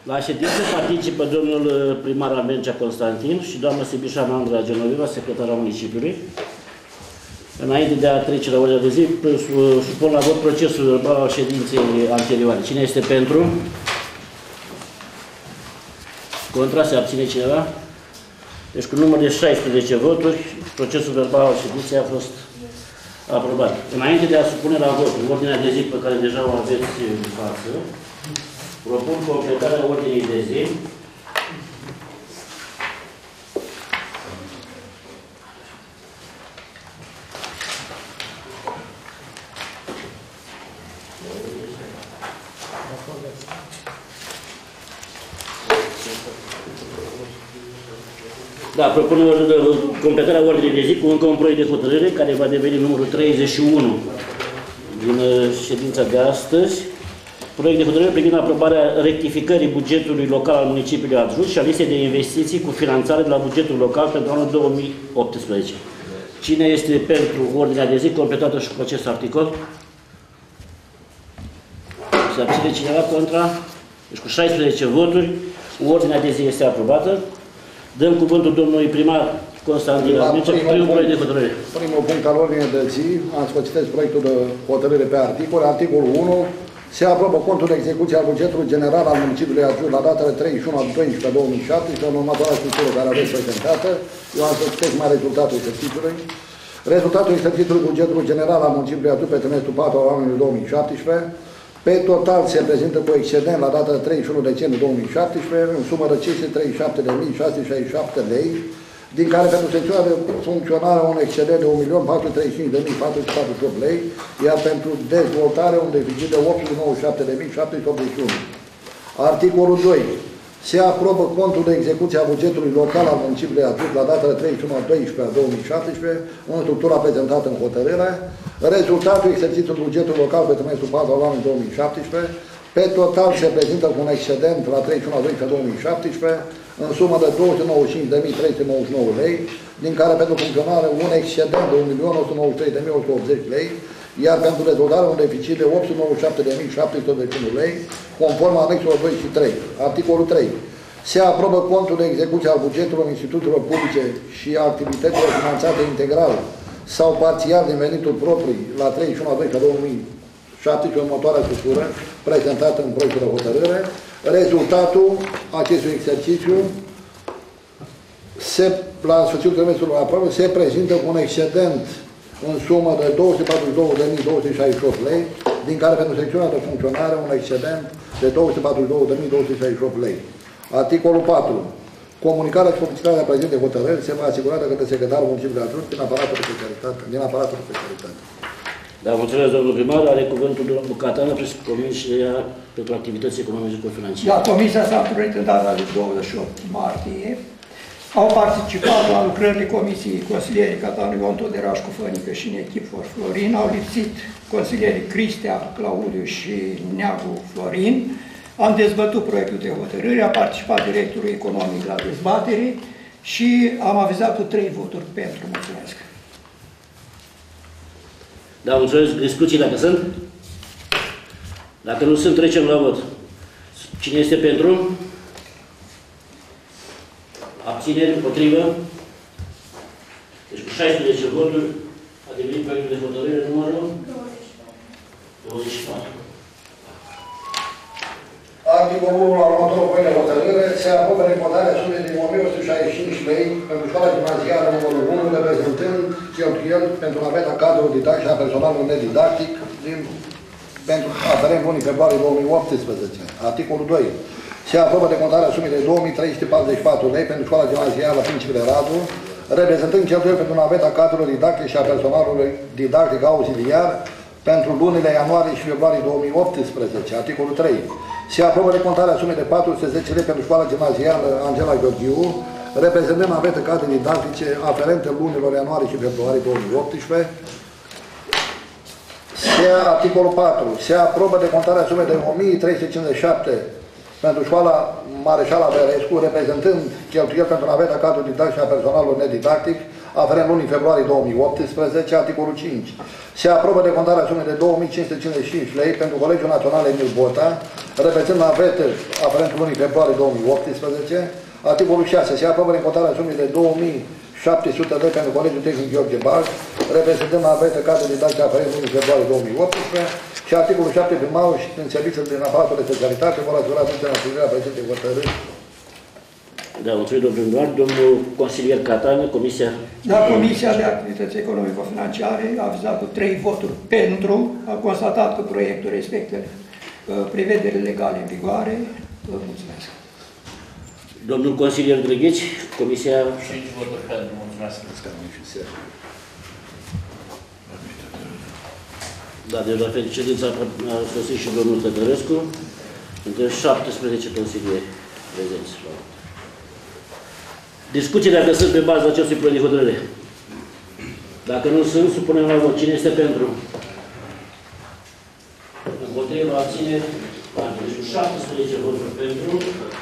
La ședință participă domnul primar Albencea Constantin și doamna Sibișana Andra Genoveva, secretara municipiului. Înainte de a trece la ordinea de zi, supun la vot procesul verbal al ședinței anterioare. Cine este pentru? Contra? Se abține cineva? Deci cu număr de 16 voturi, procesul verbal al ședinței a fost aprobat. Înainte de a supune la vot ordinea de zi pe care deja o aveți în față, propun completarea ordinii de zi. Da, propun completarea ordinii de zi cu încă un proiect de hotărâre care va deveni numărul 31 din ședința de astăzi. Proiect de hotărâre privind aprobarea rectificării bugetului local al municipiului Adjur și a listei de investiții cu finanțare de la bugetul local pentru anul 2018. Cine este pentru ordinea de zi completată și cu acest articol? Se abține cineva contra? Deci cu 16 voturi, ordinea de zi este aprobată. Dăm cuvântul domnului primar Constantin Albencea cu primul proiect de hotărâre. Primul punct al ordinii de zi, am să vă citesc proiectul de hotărâre pe articol. Articolul 1. Se aprobă contul de execuție al bugetului general al municipiului Adjur la data de 31/12/2017 în următoarea structură care aveți prezentată. Eu am să citesc mai rezultatul exercițiului. Rezultatul exercițiului bugetului general al municipiului Adjur pe trimestrul 4 al anului 2017. Pe total se prezintă cu excedent la data de 31 decembrie 2017 în sumă de 537.667 lei, din care pentru secțiunea de funcționare un excedent de 1.435.448 lei, iar pentru dezvoltare un deficit de 897.781. Articolul 2. Se aprobă contul de execuție a bugetului local al municipiului Adjur la data de 31/12/2017 în structura prezentată în hotărâre. Rezultatul exercițiului bugetului local pe trimestrul 4 al anului 2017 pe total se prezintă cu un excedent la 31/12/2017 în sumă de 295.399 lei, din care pentru funcționare un excedent de 1.193.180 lei, iar pentru dezvoltare un deficit de 897.721 lei, conform anexelor 2 și 3. Articolul 3. Se aprobă contul de execuție al bugetului instituțiilor publice și activităților finanțate integral sau parțial din venitul proprii la 31/12/2017, următoarea structură prezentată în proiectul de hotărâre. Rezultatul acestui exercițiu la sfârșitul trimestrului aproape se prezintă cu un excedent în sumă de 242.268 lei, din care pentru secțiunea de funcționare un excedent de 242.268 lei. Articolul 4. Comunicarea și publicitatea prezentei hotărâri se va asigura de către secretarul municipiului Adjur din aparatul de specialitate. Da, mulțumesc, domnul primar. Are cuvântul domnul Bucatana, Comisia pentru Activități Economice-Financiare. La Comisia s-a întâlnit în data de 28 martie. Au participat la lucrările Comisiei consilierii Catanu Ion Toderașcu Fănică și Nechifor Florin. Au lipsit consilierii Cristea, Claudiu și Neagu Florin. Am dezbătut proiectul de hotărâre, a participat directorul economic la dezbatere și am avizat cu 3 voturi pentru. Mulțumesc. Da, mulțumesc. Discuții dacă sunt? Dacă nu sunt, trecem la vot. Cine este pentru? Abțineri, împotrivă? Deci cu 16 voturi a devenit proiectul de hotărâre numărul 24. Articolul 1 al următorului proiect de hotărâre se aprobă recordarea sumei de 1.165 lei pentru școala gimnazială numărul 1, reprezentând cheltuieli pentru naveta cadrului didactic și a personalului nedidactic pentru aferent lunii februarie 2018. Articolul 2. Se aprobă decontarea sumei de 2.344 lei pentru școala gimnazială Principele Radu, reprezentând cheltuieli pentru naveta cadrului didactic și a personalului didactic auxiliar pentru lunile ianuarie și februarie 2018. Articolul 3. Se aprobă decontarea sumei de 410 lei pentru școala gimnazială Angela Gheorghiu, reprezentând navete cadre didactice aferente lunilor ianuarie și februarie 2018. Articolul 4. Se aprobă decontarea sumei de 1.357 pentru școala Mareșala Verescu, reprezentând cheltuieli pentru naveta cadru didactic și a personalului nedidactic, aferent lunii februarie 2018, articolul 5. Se aprobă decontarea sumei de 2555 lei pentru Colegiul Național Emil Bota, repețând navetă aferent lunii februarie 2018. Articolul 6. Se aprobă decontarea sumei de 2700 lei pentru Colegiul Tehnic Gheorghe Bag, reprezentând navetă cadre didactice aferent lunii februarie 2018. Și articolul 7. Primarul și în serviciul din aparatul de specialitate vor asigura atenția la primirea prezentei hotărâri. Da, mulțumim, domnul primar. Domnul consilier Catană, Comisia... Da, Comisia de Activități Economico-Financiare a avizat cu 3 voturi pentru, a constatat că proiectul respectă prevederile legale în vigoare. Vă mulțumesc. Domnul consilier Drăghici, Comisia... 5 voturi pentru, mulțumesc. Da, deci la fel, ședința a sosit și domnul Tătărescu, între 17 consilieri prezenți. Discuții dacă sunt pe baza acestui proiect de hotărâre. Dacă nu sunt, supunem la vot. Cine este pentru? Împotriva, abțineri, deci 17 voturi pentru.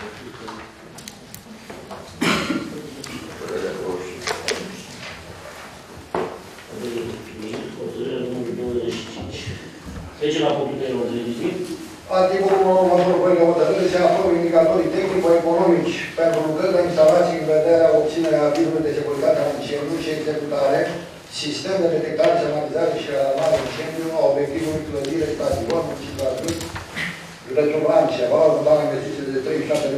Trece la punctul de ordine de zi. Articolul 1 următorul proiect de hotărâre se aprobă indicatorii tehnico-economici pentru lucrări de instalații în vederea obținerea avizului de securitate a incendiu și executare, sistem de detectare, semnalizare și alarmare incendiu a obiectivului clădire stadion municipiul Arăt, județul Vrancea, valoarea totală a investiției de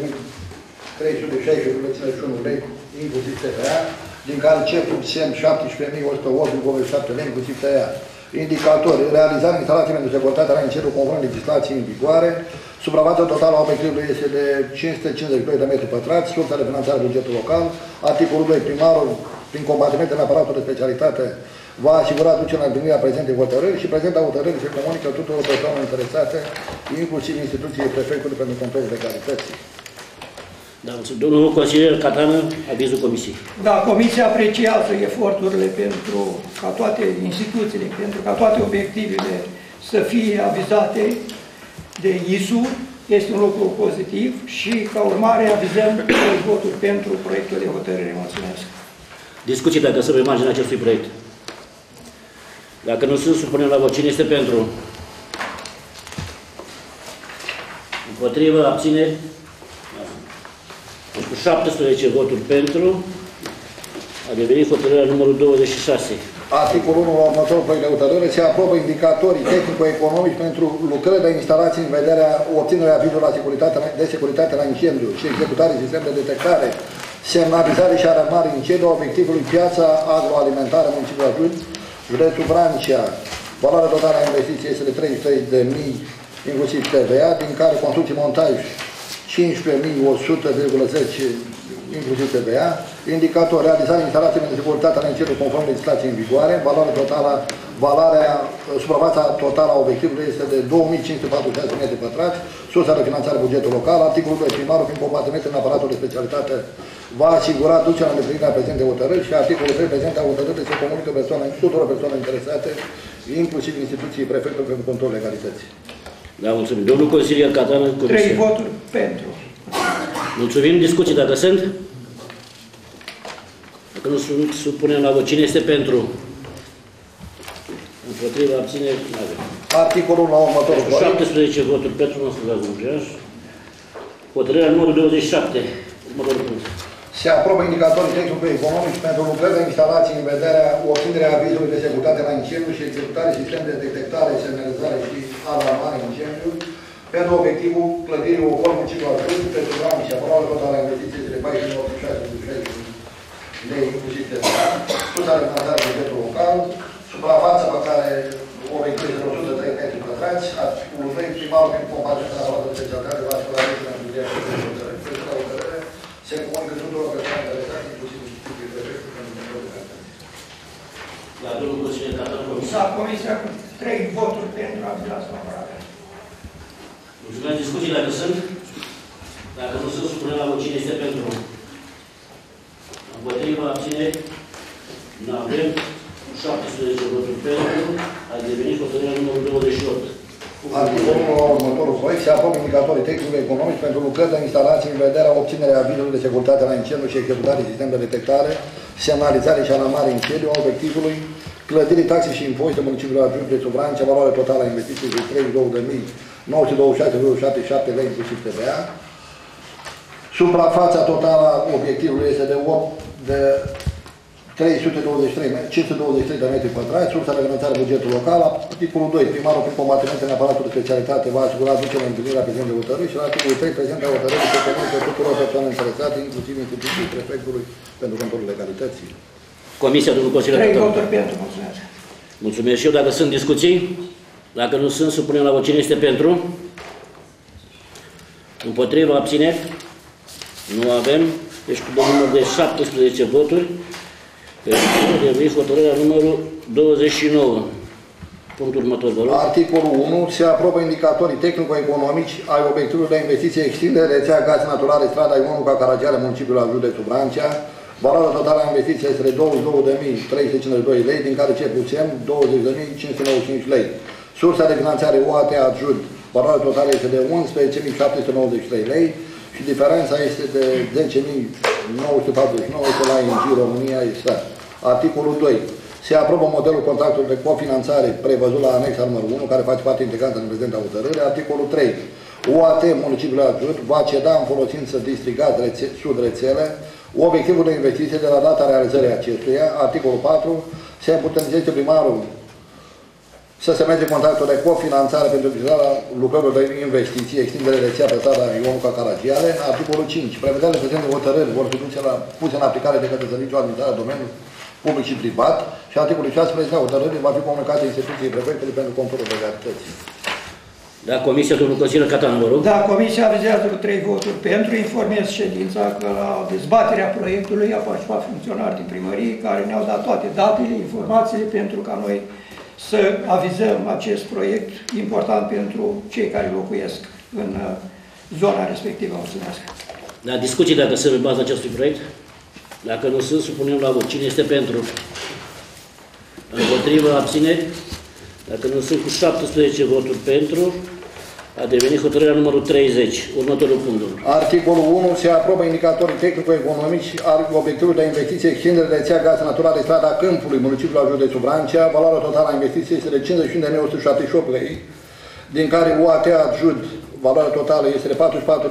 37.360,51 lei, inclusiv TVA, din care CEP-ul SEM 17.108,7 lei, inclusiv TVA. Indicatori. Realizarea instalației pentru securitate la incendiu conform legislației în vigoare. Suprafața totală a obiectivului este de 552 de metri pătrați. Sursa de finanțare bugetul local. Articolul 2. Primarul, prin combatiment în aparatul de specialitate, va asigura ducerea în împlinirea prezentei hotărâri și prezenta hotărâri se comunică tuturor persoanelor interesate, inclusiv instituției prefectului pentru controlul legalității. Da, domnul consilier Catană, avizul comisiei. Da, comisia apreciază eforturile pentru ca toate instituțiile, pentru ca toate obiectivele să fie avizate de ISU. Este un lucru pozitiv și ca urmare avizăm votul pentru proiectul de hotărâre. Mulțumesc. Discuții dacă sunt pe marginea acestui proiect. Dacă nu sunt, supunem la vot. Cine este pentru? Împotrivă, abțineri? Deci cu 17 voturi pentru, a devenit hotărârea numărul 26. Articolul 1 la următorul proiect de hotărâre se aprobă indicatorii tehnico-economici pentru lucrări de instalații în vederea obținerea avizului de securitate la incendiu și executare sistem de detectare, semnalizare și alarmare incendiu a obiectivului piața agroalimentară municipiul Arăt, județul Vrancea. Valoarea totală a investiției este de 33.000, inclusiv TVA, din care construcții montaj 15.100,10 inclusiv TVA, indicator realizarea instalației de securitate la incendiu conform legislației în vigoare, suprafața totală a obiectivului este de 2.546 metri pătrați, sursa de finanțare bugetul local, articolul 2, primarul prin combatiment în aparatul de specialitate va asigura ducerea în îndeplinirea prezentei hotărâri și articolul 3, prezenta hotărâri se comunică tuturor persoane interesate, inclusiv instituții prefectului pentru control legalității. Da, mulțumim. Domnul consilier Catană, comisia. 3 voturi pentru. Mulțumim. Discuții dacă sunt. Dacă nu sunt, supunem la vot. Cine este pentru? Împotriva, abține, nu avem. Articolul la următorul proiect. 17 voturi pentru, nu scuzați, domnul. Hotărârea numărul 27. Următorul punct. Se aprobă indicatorii tehnico-economici pentru lucrări de instalații în vederea obținerea avizului de securitate la incendiu și executare sistem de detectare, semnalizare și alarmare incendiu pentru obiectivul clădirii Ocol municipiul Arăt, pentru Vrancea, valoarea totală a investiției de 14.86 lei, inclusiv TVA, sursa de finanțare bugetul local, suprafața pe care obiectivul este de 103 metri pătrați, articolul 2, primarul prin combatiment în aparatul de specialitate va asigura ducerea în împlinirea prezentei hotărâri. Se comunică tuturor persoane interesate, inclusiv instituții prefectului pentru control legalității. La domnul consilier Catană, comisia. Da, comisia cu 3 voturi pentru avizați favorabile. Mulțumesc. Discuții dacă sunt. Dacă nu sunt, supunem la vot. Cine este pentru? Împotriva, abține. Nu avem. 17 voturi pentru. A devenit hotărârea numărul 28. Articolul la următorul proiect se aprobă indicatorii tehnico-economici pentru lucrări de instalații în vederea obținerea avizului de securitate la incendiu și executare sistem de detectare, semnalizare și alarmare în sediu a obiectivului, clădirii, taxe și impozite municipiului adjunct de Subrancea, valoare totală a investiției de 32.926,77 lei inclusiv TVA. Suprafața totală a obiectivului este de 523 de metri pătrați, sursa de finanțare bugetul local. Articolul 2. Primarul prin combatiment în aparatul de specialitate va asigura aducerea în întâlnirea prezent de hotărâri și la articolul 3 prezentarea hotărârii pe comunicare tuturor persoane interesate, inclusiv instituții prefectului pentru controlul legalității. Comisia, domnul consilier. 3 voturi pentru, mulțumesc. Mulțumesc și eu. Dacă sunt discuții, dacă nu sunt, supunem la vot. Cine este pentru? Împotriva, abțineri? Nu avem. Deci cu număr de 17 voturi, deveni hotărârea numărul 29. Punctul următor, vă rog. Articolul 1. Se aprobă indicatorii tehnico-economici ai obiectivului de investiție extindere rețea gaze naturale strada Ion Luca Caragiale, municipiul Ajut de Subrancea. Valoarea totală a investiției este de 22.352 lei, din care cel puțin 20.595 lei. Sursa de finanțare UAT Ajut, valoarea totală este de 11.793 lei și diferența este de 10.949 la ING România SA. Articolul 2. Se aprobă modelul contractului de cofinanțare prevăzut la anexa numărul 1, care face parte integrantă în prezenta hotărâre. Articolul 3. UAT Municipiul Ajut va ceda în folosință distrigat sud rețele obiectivul de investiție de la data realizării acestuia. Articolul 4. Se împuternicește primarul să semneze contractul de cofinanțare pentru utilizarea lucrărilor de investiții, extindere rețea pe strada Ion Luca Caragiale. Articolul 5. Prevederile prezente hotărâri vor fi puse în aplicare de către serviciul administrat în domeniul public și privat. Și articolul 6. Prezentarea hotărârii va fi comunicată instituției prefectului pentru controlul legalității. Da, Comisia, domnul consilier Catan, vă rog. Da, Comisia avizează cu 3 voturi pentru. Informez ședința că la dezbaterea proiectului a participat funcționari din primărie care ne-au dat toate datele, informațiile pentru ca noi să avizăm acest proiect important pentru cei care locuiesc în zona respectivă. Mulțumesc. Da, discuții dacă sunt în baza acestui proiect? Dacă nu sunt, supunem la vot. Cine este pentru? Împotrivă, abțineri? Dacă nu sunt, cu 17 voturi pentru, a devenit hotărârea numărul 30. Următorul punct. Articolul 1. Se aprobă indicatorii tehnico-economici al obiectivului de investiție extindere de rețea gaze naturale strada Câmpului, municipiul Ajut de Subrancea. Valoarea totală a investiției este de 51.178 lei, din care UAT Ajut, valoarea totală este de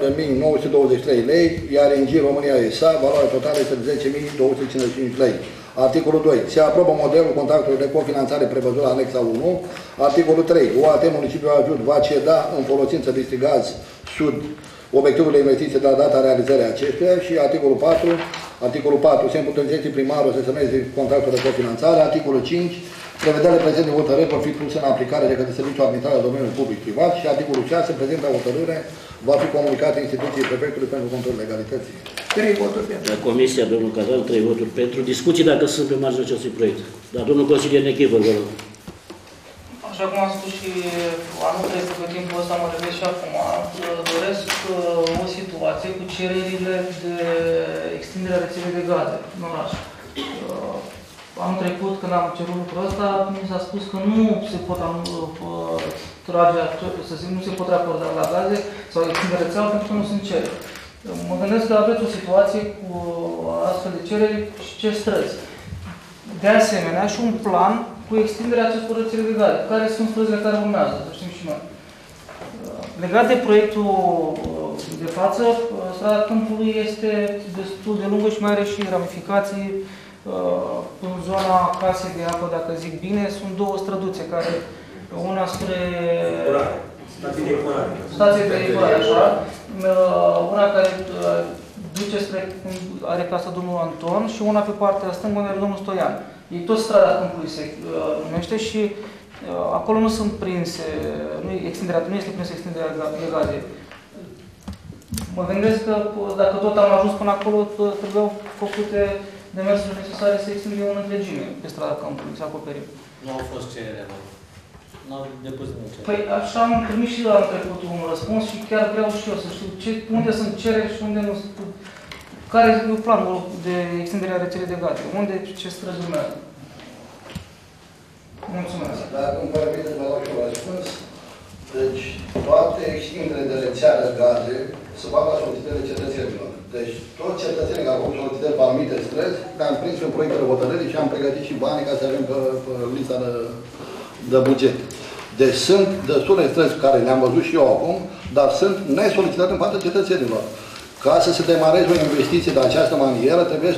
44.923 lei, iar ING România SA, valoarea totală este de 10.255 lei. Articolul 2. Se aprobă modelul contractului de cofinanțare prevăzut la anexa 1. Articolul 3. UAT Municipiul Ajut va ceda în folosință distrigaz sud obiectivul de investiție de la data realizării acestuia. Și articolul 4. Articolul 4. Se împuternicește primarul să semneze contractul de cofinanțare. Articolul 5. Prevederile prezente hotărâri vor fi puse în aplicare de către serviciul administrat în domeniul public-privat. Și articolul 6. Prezenta hotărâre va fi comunicată instituției prefectului pentru controlul legalității. 3 voturi pentru. La Comisia, domnul Cazan, 3 voturi pentru. Discuții dacă sunt pe marginea acestui proiect. Dar domnul consilier Nechivă, vă rog. Așa cum am spus și anul trecut, pe timpul ăsta, mă repet și acum, doresc o situație cu cererile de extindere a rețelei de gaze în oraș. Anul trecut, când am cerut lucrul ăsta, mi s-a spus că nu se pot trage, nu se pot raporta la gaze sau extindere rețeaua pentru că nu sunt cereri. Mă gândesc că aveți o situație cu astfel de cereri și ce străzi. De asemenea, și un plan cu extinderea acestor rețele de gaze. Care sunt străzile care urmează, să știm și noi. Legat de proiectul de față, strada Câmpului este destul de lungă și mai are și ramificații în zona casei de apă, dacă zic bine. Sunt două străduțe care, una spre stație de epurare, așa. Una care duce spre, are casa domnul Anton și una pe partea stângă unde are domnul Stoian. Ei tot strada Câmpului se numește și acolo nu sunt prinse, nu este prinsă extinderea de gaze. Mă gândesc că dacă tot am ajuns până acolo, trebuiau făcute demersurile necesare să extindem în întregime pe strada Câmpului, să acoperim. Nu au fost cerere, nu au depus nimic. Păi așa am primit și la trecut un răspuns și chiar vreau și eu să știu unde sunt cereri și unde nu sunt. Care e planul de extindere a rețelei de gaze? Unde, ce străzi urmează? Mulțumesc. Dacă îmi permite, vă dau și un răspuns. Deci, toate extinderile de rețea de gaze se fac la solicitările cetățenilor. Deci, toți cetățenii care au solicitări pe anumite străzi, le-am prins în proiectele hotărârii și am pregătit și banii ca să avem pe lista de buget. Deci sunt destule străzi care le-am văzut și eu acum, dar sunt nesolicitate în partea cetățenilor. Ca să se demareze o investiție de această manieră, trebuie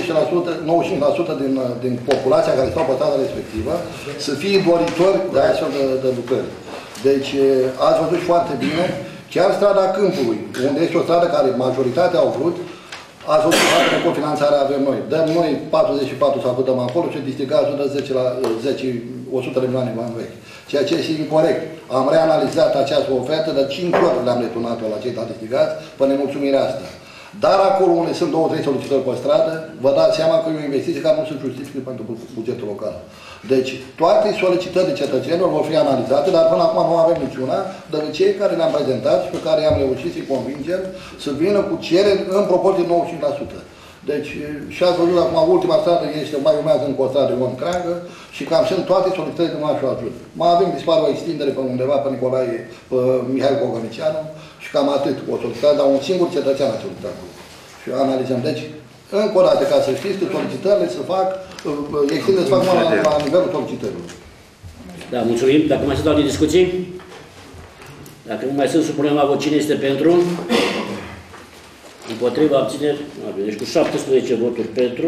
95% din populația care stau pe strada respectivă să fie doritori de astfel de lucrări. Deci, ați văzut foarte bine, chiar strada Câmpului, unde este o stradă care majoritatea au vrut, ați văzut că cofinanțarea avem noi. Dăm noi 44 sau cât dăm acolo și Distrigazul dă 100 de milioane bani vechi. Ceea ce este incorrect. Am reanalizat această ofertă, de 5 ori le-am returnat-o la cei de la Distrigați, pe nemulțumirea asta. Dar acolo unde sunt 2-3 solicitări pe stradă, vă dați seama că e o investiție care nu se justifică pentru bugetul local. Deci, toate solicitările cetățenilor vor fi analizate, dar până acum nu avem niciuna, dar cei care le-am prezentat și pe care am reușit să-i convingem să vină cu cereri în proporție de 95%. Deci, și ați văzut acum, ultima stradă este, mai urmează încă o stradă Ion Creangă și cam sunt toate solicitările de noastră ajut. Mai avem, dispare o extindere pe undeva, pe Nicolae, pe Mihail Bogănicianu și cam atât o solicitare, dar un singur cetățean a solicitat. Și analizăm. Deci, încă o dată, ca să știți că solicitările se fac, extindere se fac la nivelul solicitărilor. Da, mulțumim. Dacă mai sunt alte discuții? Dacă nu mai sunt, supunem la vot. Cine este pentru? Împotriva, abțineri? Deci cu 17 voturi pentru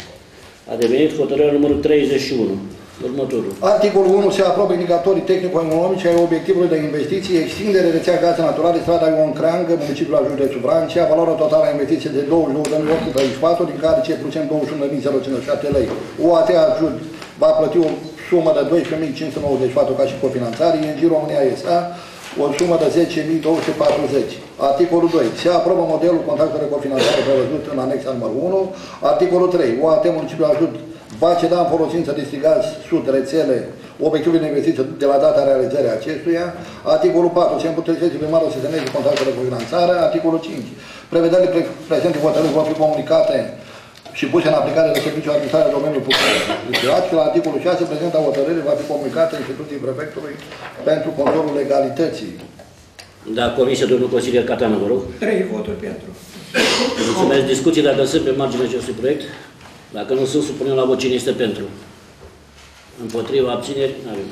a devenit hotărârea numărul 31. Următorul. Articolul 1 se aprobă indicatorii tehnico-economici ai obiectivului de investiții, extindere rețea gaze naturale, strada Ion Creangă, municipiul al județul Vrancea, valoarea totală a investiției de 22.834, din care cel puțin 21.057 lei. OAT Ajut va plăti o sumă de 12.594 ca și cofinanțare, ING România S.A. o sumă de 10.240. Articolul 2. Se aprobă modelul contractului de cofinanțare prevăzut în anexa numărul 1. Articolul 3. OAT Municipiul Ajut va ceda în folosință Distrigaz Sud rețele obiectivul de investiție de la data realizării acestuia. Articolul 4. Se împuternicește primarul să semneze contractul de cofinanțare. Articolul 5. Prevederile prezente hotărâri vor fi comunicate și puse în aplicare de serviciul administrare în domeniul public. Și la articolul 6, prezenta hotărâre va fi comunicată instituției prefectului pentru controlul legalității. Da, Comisia, domnul consilier Catană, vă rog. 3 voturi pentru. Mulțumesc. Discuții dacă sunt pe marginea acestui proiect. Dacă nu sunt, supunem la vot. Cine este pentru. Împotriva, abțineri, avem.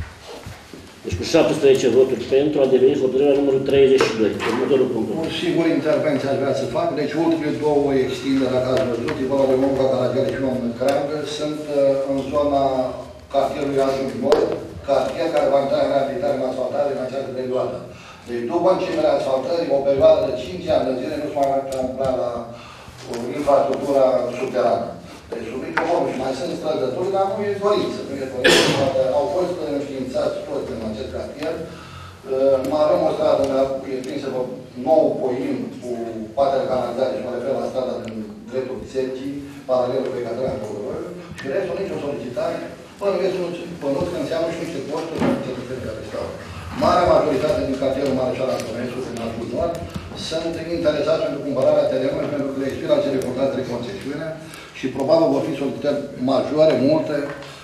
Deci cu 17 voturi pentru a devenit hotărârea numărul 32. Următorul punct. O singură intervenție aș vrea să fac. Deci ultimele două extinderi, dacă ați văzut, e vorba de Monca Caragiale și Ion Creangă, sunt în zona cartierului Ajut Nord, cartier care va intra în reabilitare în asfaltare în această perioadă. Deci după începerea asfaltării, o perioadă de 5 ani de zile nu se mai întâmpla la infrastructura subterană. Deci sub nicio formă și mai sunt străzături, dar nu e dorință. Nu e dorință. Au fost înștiințați toți în acest cartier. Mai avem o stradă unde e prinsă pe nou poim cu partea de canalizare și mă refer la strada din dreptul bisericii, paralelul pe Catrina Tăurău, și restul nicio solicitare, până că înseamnă și niște costuri pentru cetățenii care stau. Marea majoritate din cartierul Mareșal Antonescu, din Ajut Nord, sunt interesați pentru cumpărarea terenului, pentru că le expiră acele contracte de concesiune și probabil vor fi solicitări majore, multe,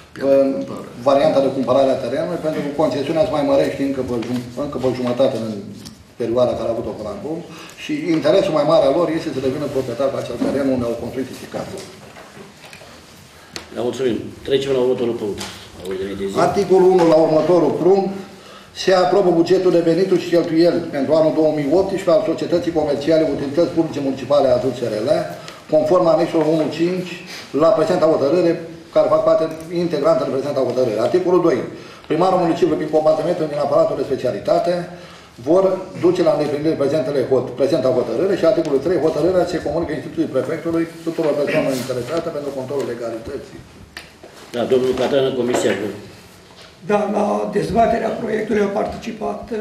varianta de cumpărare a terenului, pentru că concesiunea se mai mărește încă pe jumătate în perioada care a avut-o până acum și interesul mai mare al lor este să devină proprietar pe acel teren unde au construit casă. Da, mulțumim. Trecem la următorul punct. Articolul 1 la următorul punct. Se aprobă bugetul de venituri și cheltuieli pentru anul 2018 al Societății Comerciale Utilități Publice Municipale Ajut SRL, conform anexul 1.5 la prezenta hotărâre, care fac parte integrantă de prezenta hotărâre. Articolul 2. Primarul municipiului, prin compartimentul din aparatul de specialitate, vor duce la îndeplinire prezenta hotărâre și articolul 3. Hotărârea se comunică instituției prefectului tuturor persoanelor interesate pentru controlul legalității. Da, domnul Catană, Comisia. Da, la dezbaterea proiectului au participat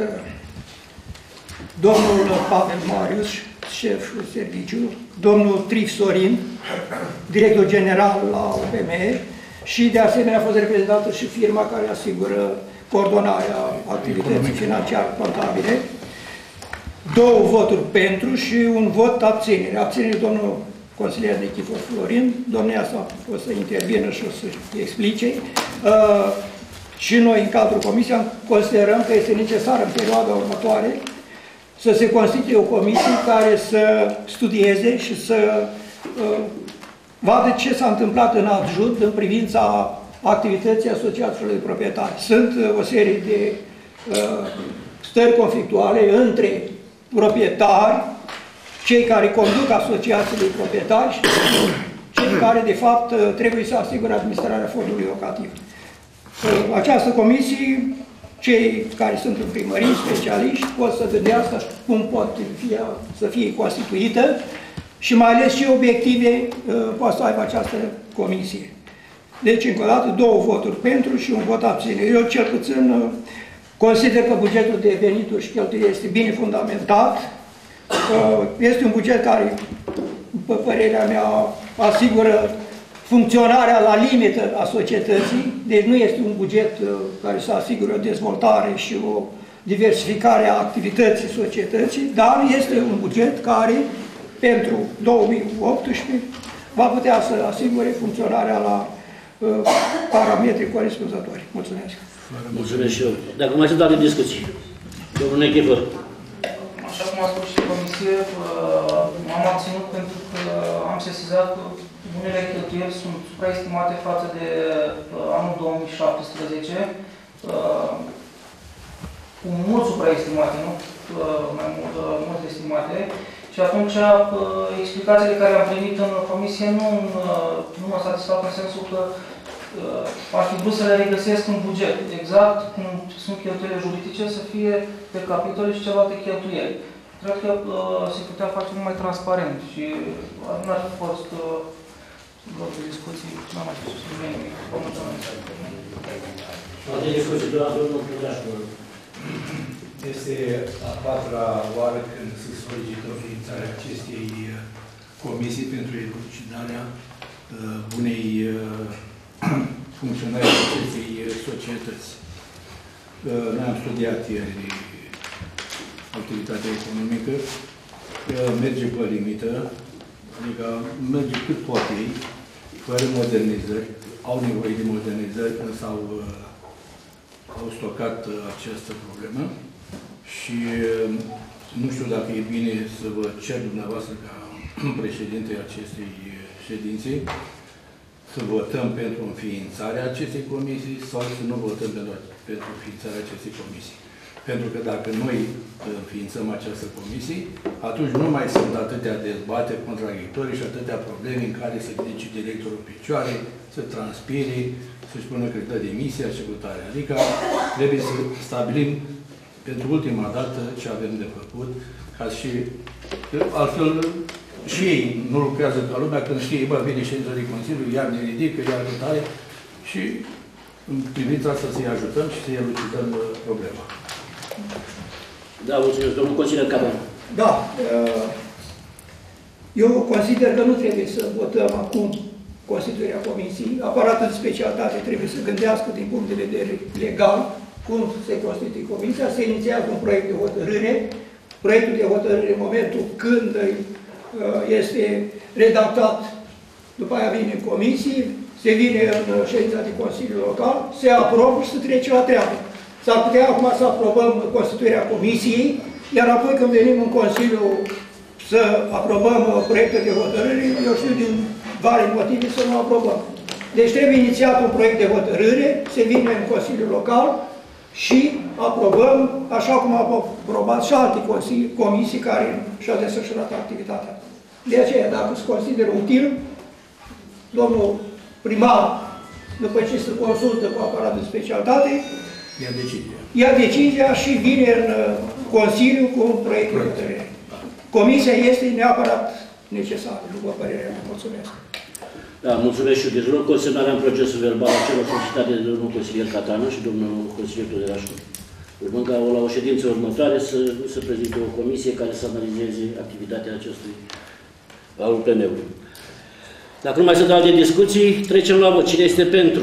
domnul Pavel Marius, șeful serviciului, domnul Trif Sorin, director general la OPM și de asemenea a fost reprezentată și firma care asigură coordonarea activității financiar-contabile. 2 voturi pentru și un vot abținere. Abținere domnul consilier Nichifor Florin, domnia sa o să intervină și o să explice. Și noi, în cadrul comisiei, considerăm că este necesar în perioada următoare să se constituie o comisie care să studieze și să vadă ce s-a întâmplat în adjunct în privința activității asociațiilor de proprietari. Sunt o serie de stări conflictuale între proprietari, cei care conduc asociațiile de proprietari și cei care, de fapt, trebuie să asigure administrarea fondului locativ. Această comisie, cei care sunt în primărie, specialiști, pot să gândească cum să fie constituită și mai ales ce obiective poate să aibă această comisie. Deci, încă o dată, 2 voturi pentru și un vot abținere. Eu, cel puțin, consider că bugetul de venituri și cheltuieli este bine fundamentat. Este un buget care, după părerea mea, asigură funcționarea la limită a societății. Deci nu este un buget care să asigure o dezvoltare și o diversificare a activității societății, dar este un buget care, pentru 2018, va putea să asigure funcționarea la parametri corespunzători. Mulțumesc. Mulțumesc și eu. Dacă mai sunt alte discuții. Domnul Nechefăr. Așa cum a spus și comisie, m-am abținut pentru că am sesizat că unele cheltuieli sunt supraestimate față de anul 2017, cu mult supraestimate, nu mai mult estimate. Și atunci explicațiile care am primit în comisie nu mă satisfac în sensul că aș fi vrut să le regăsesc în buget, exact cum sunt cheltuielile juridice, să fie pe capitole și celelalte cheltuieli. Cred că se putea face mult mai transparent și nu ar fi fost loc de discuții, nu am mai spus nimic. Vă mulțumesc. Alte discuții, domnul Plugașcu. Este a 4-a oară când se solicită înființarea acestei comisii pentru elucidarea bunei funcționări acestei societăți. Noi am studiat ieri activitatea economică, merge pe limită, adică merge cât poate ei, fără modernizări, au nevoie de modernizări, însă au stocat această problemă și nu știu dacă e bine să vă cer dumneavoastră ca președinte acestei ședințe să votăm pentru înființarea acestei comisii sau să nu votăm pentru înființarea acestei comisii. Pentru că dacă noi înființăm această comisie, atunci nu mai sunt atâtea dezbateri contradictorii și atâtea probleme în care să ridice directorul picioare, să transpire, să-și spună că își dă demisia și cutare. Adică trebuie să stabilim pentru ultima dată ce avem de făcut, ca și altfel și ei nu lucrează ca lumea când știe, bă, vine ședința de Consiliu, iar ne ridică, iar cutare și în privința asta să-i ajutăm și să-i elucidăm problema. Da, mulțumesc. Domnul consilier Caban. Da. Eu consider că nu trebuie să votăm acum constituirea comisiei. Aparatul de specialitate trebuie să gândească din punct de vedere legal cum se constituie comisia, se inițiază un proiect de hotărâre. Proiectul de hotărâre, în momentul când este redactat, după aia vine în comisie, se vine în ședința de Consiliu Local, se aprobă și se trece la treabă. S-ar putea acum să aprobăm constituirea comisiei, iar apoi când venim în Consiliu să aprobăm proiectul de hotărâre, eu știu din vari motive să nu aprobăm. Deci trebuie inițiat un proiect de hotărâre, se vine în Consiliul Local și aprobăm, așa cum au aprobat și alte comisii care și-au desfășurat activitatea. De aceea, dacă se consideră util, domnul primar, după ce se consultă cu aparatul de specialitate, ia decizia și vine în Consiliu cu un proiect de hotărâre. Comisia este neapărat necesară, după părerea mea. Mulțumesc. Da, mulțumesc și eu. Deci, rog consemnarea în procesul verbal a celor solicitate de domnul consilier Catana și domnul consilier Tuderașcu. Urmând ca la o ședință următoare să prezinte o comisie care să analizeze activitatea acestui al UPM-ului. Dacă nu mai sunt alte discuții, trecem la vot. Cine este pentru?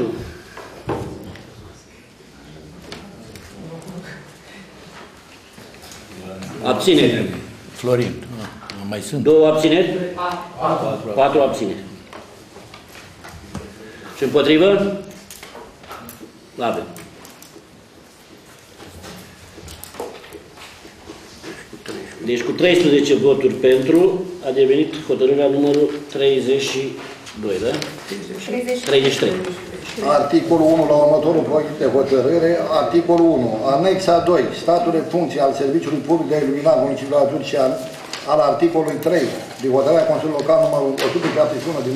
Abțineri. Florin. Mai sunt. 2 abțineri? 4 abțineri. Și împotrivă? Avem. Deci cu 13 voturi pentru a devenit hotărârea numărul 31. 2, da? 33. Articolul 1 la următorul proiect de hotărâre. Articolul 1. Anexa 2. Statul de funcție al Serviciului Public de Iluminat Municipiul Agiut și al articolului 3 din hotărârea Consiliului Local numărul 171 din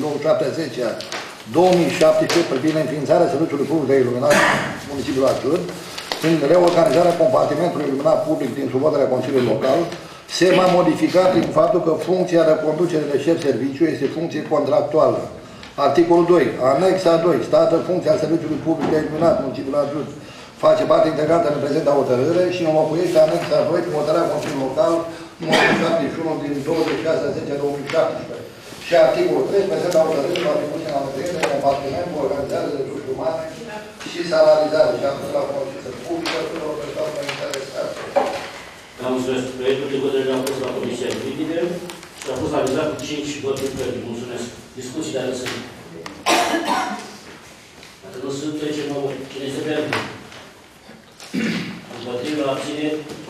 27/2017 privind înființarea Serviciului Public de Iluminat Municipiul Agiut, prin reorganizarea compartimentului iluminat public din subordinea Consiliului Local, se va modifica prin faptul că funcția de conducere de șef serviciu este funcție contractuală. Articolul 2. Anexa 2. Stată funcția Serviciului Public de Iluminat Municipiul Agiut face parte integrată în prezenta hotărâre și înlocuiește anexa 2 cu hotărârea Consiliului Local numărul 71 din 26/10/2017. Și articolul 3. Prezenta hotărâre va fi pusă în aplicare de compartimentul, organizare de resurse umane și salarizare și apusă la cunoștință publică tuturor persoanelor interesate. Am mulțumesc. Proiectul de hotărâre a fost la Comisia Juridică și a fost analizat cu 5 voturi pentru. Mulțumesc. Discuții dacă sunt. Dacă nu sunt, trecem la vot. Cine este pentru? Împotriva, abține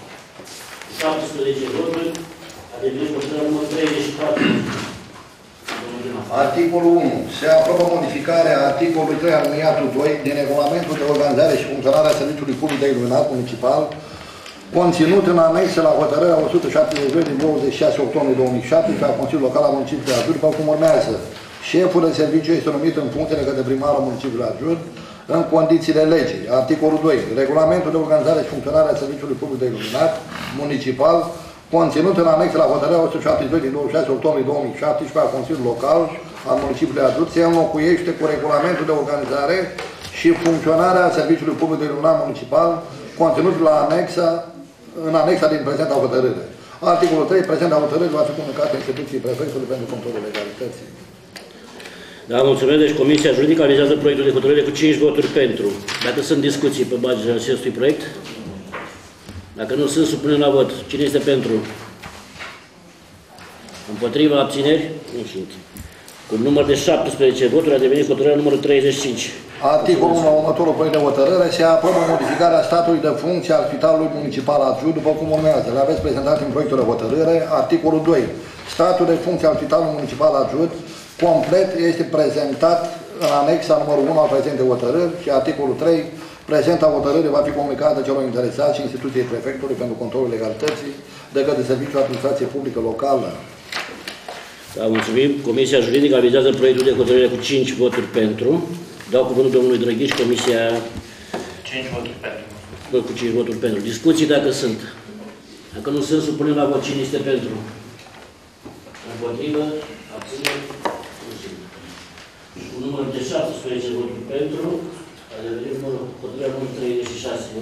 17 voturi. A devenit hotărârea numărul 34. Articolul 1. Se aprobă modificarea articolului 3 aliniatul 2 din regulamentul de organizare și funcționare a Serviciului Public de Iluminat Municipal, conținut în anexă la hotărârea 172 din 26 octombrie 2017 a Consiliului Local al Municipiului Agiut, după cum urmează. Șeful de serviciu este numit în funcție de către primarul Municipiului Agiut, în condițiile legii. Articolul 2. Regulamentul de organizare și funcționare a Serviciului Public de Iluminat Municipal, conținut în anexă la hotărârea 172 din 26 octombrie 2017 a Consiliului Local al Municipiului Agiut, se înlocuiește cu regulamentul de organizare și funcționarea Serviciului Public de Iluminat Municipal, conținut în anexa din prezenta hotărâre. Articolul 3. Prezenta hotărâre va fi comunicată instituției prefectului pentru controlul legalității. Da, mulțumesc. Deci Comisia Juridică analizează proiectul de hotărâre cu 5 voturi pentru. Dacă sunt discuții pe baza acestui proiect? Dacă nu sunt, supunem la vot. Cine este pentru? Împotriva, abțineri? Nu sunt. Cu număr de 17 voturi a devenit hotărârea numărul 35. Articolul 1 la următorul proiect de hotărâre. Se aprobă modificarea statului de funcție al Spitalului Municipal Agiut, după cum urmează. Le aveți prezentat în proiectul de hotărâre. Articolul 2. Statul de funcție al Spitalului Municipal Agiut, complet, este prezentat în anexa numărul 1 al prezentei hotărâri și articolul 3. Prezenta hotărâre va fi comunicată celor interesați și instituției prefectului pentru controlul legalității de către Serviciul Administrației Publică Locală. Da, mulțumim. Comisia Juridică avizează proiectul de hotărâre cu 5 voturi pentru. Dau cuvântul domnului Drăghiș, Comisia... 5 voturi pentru. Cu 5 voturi pentru. Discuții dacă sunt. Dacă nu sunt, supunem la vot. Cine este pentru? Împotrivă? Abține? Nu sunt. Cu numărul de 17 voturi pentru, a devenit hotărârea numărul 36.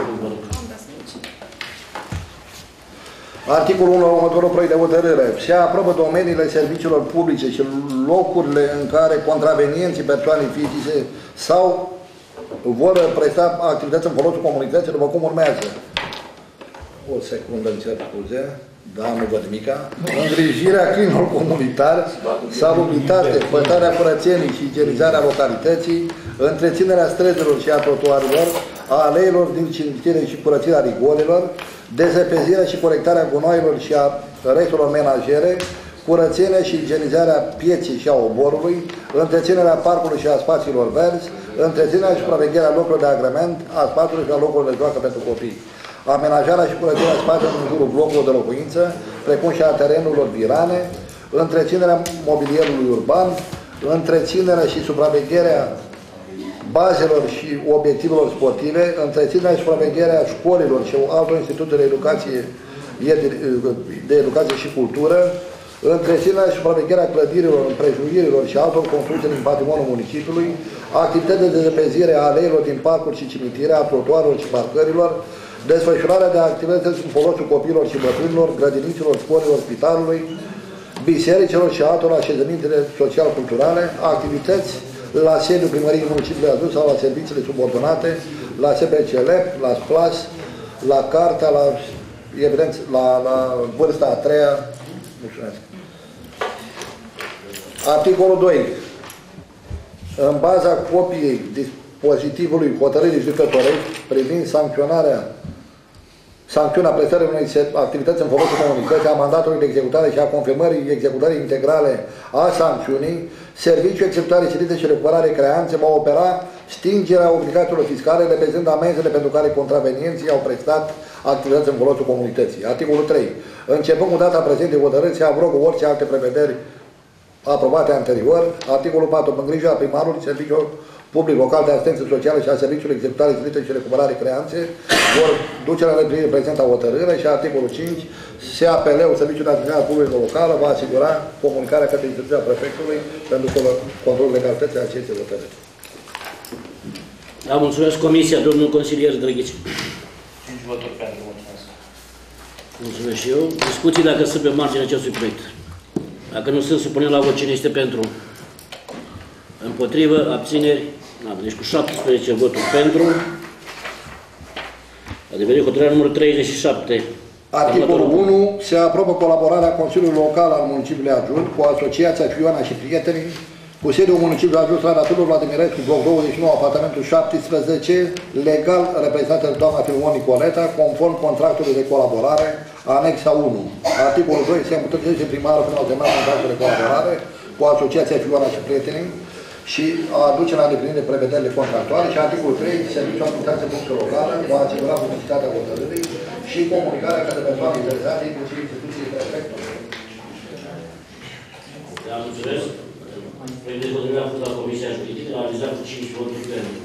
Articolul 1 la următorul proiect de hotărâre. Se aprobă domeniile serviciilor publice și locurile în care contravenienții persoane fizice sau vor presta activități în folosul comunității, după cum urmează. O secundă, îmi cer scuze. Da, nu văd mica. Îngrijirea câinilor comunitari, salubritate, păstrarea curățenii și igienizarea localității, întreținerea străzilor și a trotuarilor, a aleilor din cimitere și curățirea rigolilor, dezăpezirea și colectarea gunoaielor și a resturilor menajere, curățenia și igienizarea pieții și a oborului, întreținerea parcului și a spațiilor verzi, întreținerea și supravegherea locurilor de agrement, a spațiului și a locurilor de joacă pentru copii, amenajarea și curățirea spațiilor în jurul blocurilor de locuință, precum și a terenurilor virane, întreținerea mobilierului urban, întreținerea și supravegherea bazelor și obiectivelor sportive, întreținerea și supravegherea școlilor și altor instituții de educație și cultură, întreținerea și supravegherea clădirilor, împrejuirilor și altor construcții din patrimoniul municipiului, activități de dezăpezire a aleilor din parcuri și cimitire, a trotuarilor și parcărilor, desfășurarea de activități în folosul copiilor și bătrânilor, grădiniților, școlilor, spitalului, bisericilor și altor așezămintele social-culturale, activități la sediul primăriei municipiului Agiut sau la serviciile subordonate, la SPCLEP, la SPLAS, la Cartea, la, evident, la vârsta a treia. Mulțumesc. Articolul 2. În baza copiei dispozitivului hotărârii judecătorești privind sancționarea sancțiunea prestării unei activități în folosul comunității, a mandatului de executare și a confirmării executării integrale a sancțiunii, serviciul executare cedite și recuperare creanțe va opera stingerea obligațiilor fiscale, reprezentând amenzile pentru care contravenienții au prestat activități în folosul comunității. Articolul 3. Începând cu data prezentei hotărâri, se abrogă orice alte prevederi aprobate anterior. Articolul 4. În grija primarului, serviciul public local de asistență socială și a serviciului executare cedite și recuperare creanțe vor duce la îndeplinire prezenta hotărâre. Și articolul 5. SAPL, Serviciul de Administrație Publică Locală, va asigura comunicarea către instituția prefectului pentru controlul legalității acestei hotărâri. Da, mulțumesc Comisia, domnul consilier Drăghici. 5 voturi pentru, mulțumesc. Mulțumesc și eu. Discuții dacă sunt pe marginea acestui proiect. Dacă nu sunt, supunem la vot. Cine este pentru? Împotrivă, abțineri. Deci cu 17 voturi pentru. A devenit hotărârea numărul 37. Articolul 1. Se aprobă colaborarea Consiliului Local al Municipiului Arjut cu Asociația Fioana și Prietenii, cu sediul municipiului Arjut, strada Tudor Vladimirescu, bloc 29, apartamentul 17, legal reprezentată de doamna Filmon Nicoleta, conform contractului de colaborare, anexa 1. Articolul 2. Se îmbunătățește primarul prin semnat contractul de colaborare cu Asociația Fioana și Prietenii și aduce la îndeplinire prevederile contractuale. Și articolul 3. Serviciul Administrație Publică Locală va asigura publicitatea hotărârii și comunicarea către persoane interesate, inclusiv instituții prefectului. Da, mulțumesc. Proiectul de hotărâre a fost la Comisia Juridică, a realizat cu 5 voturi pentru.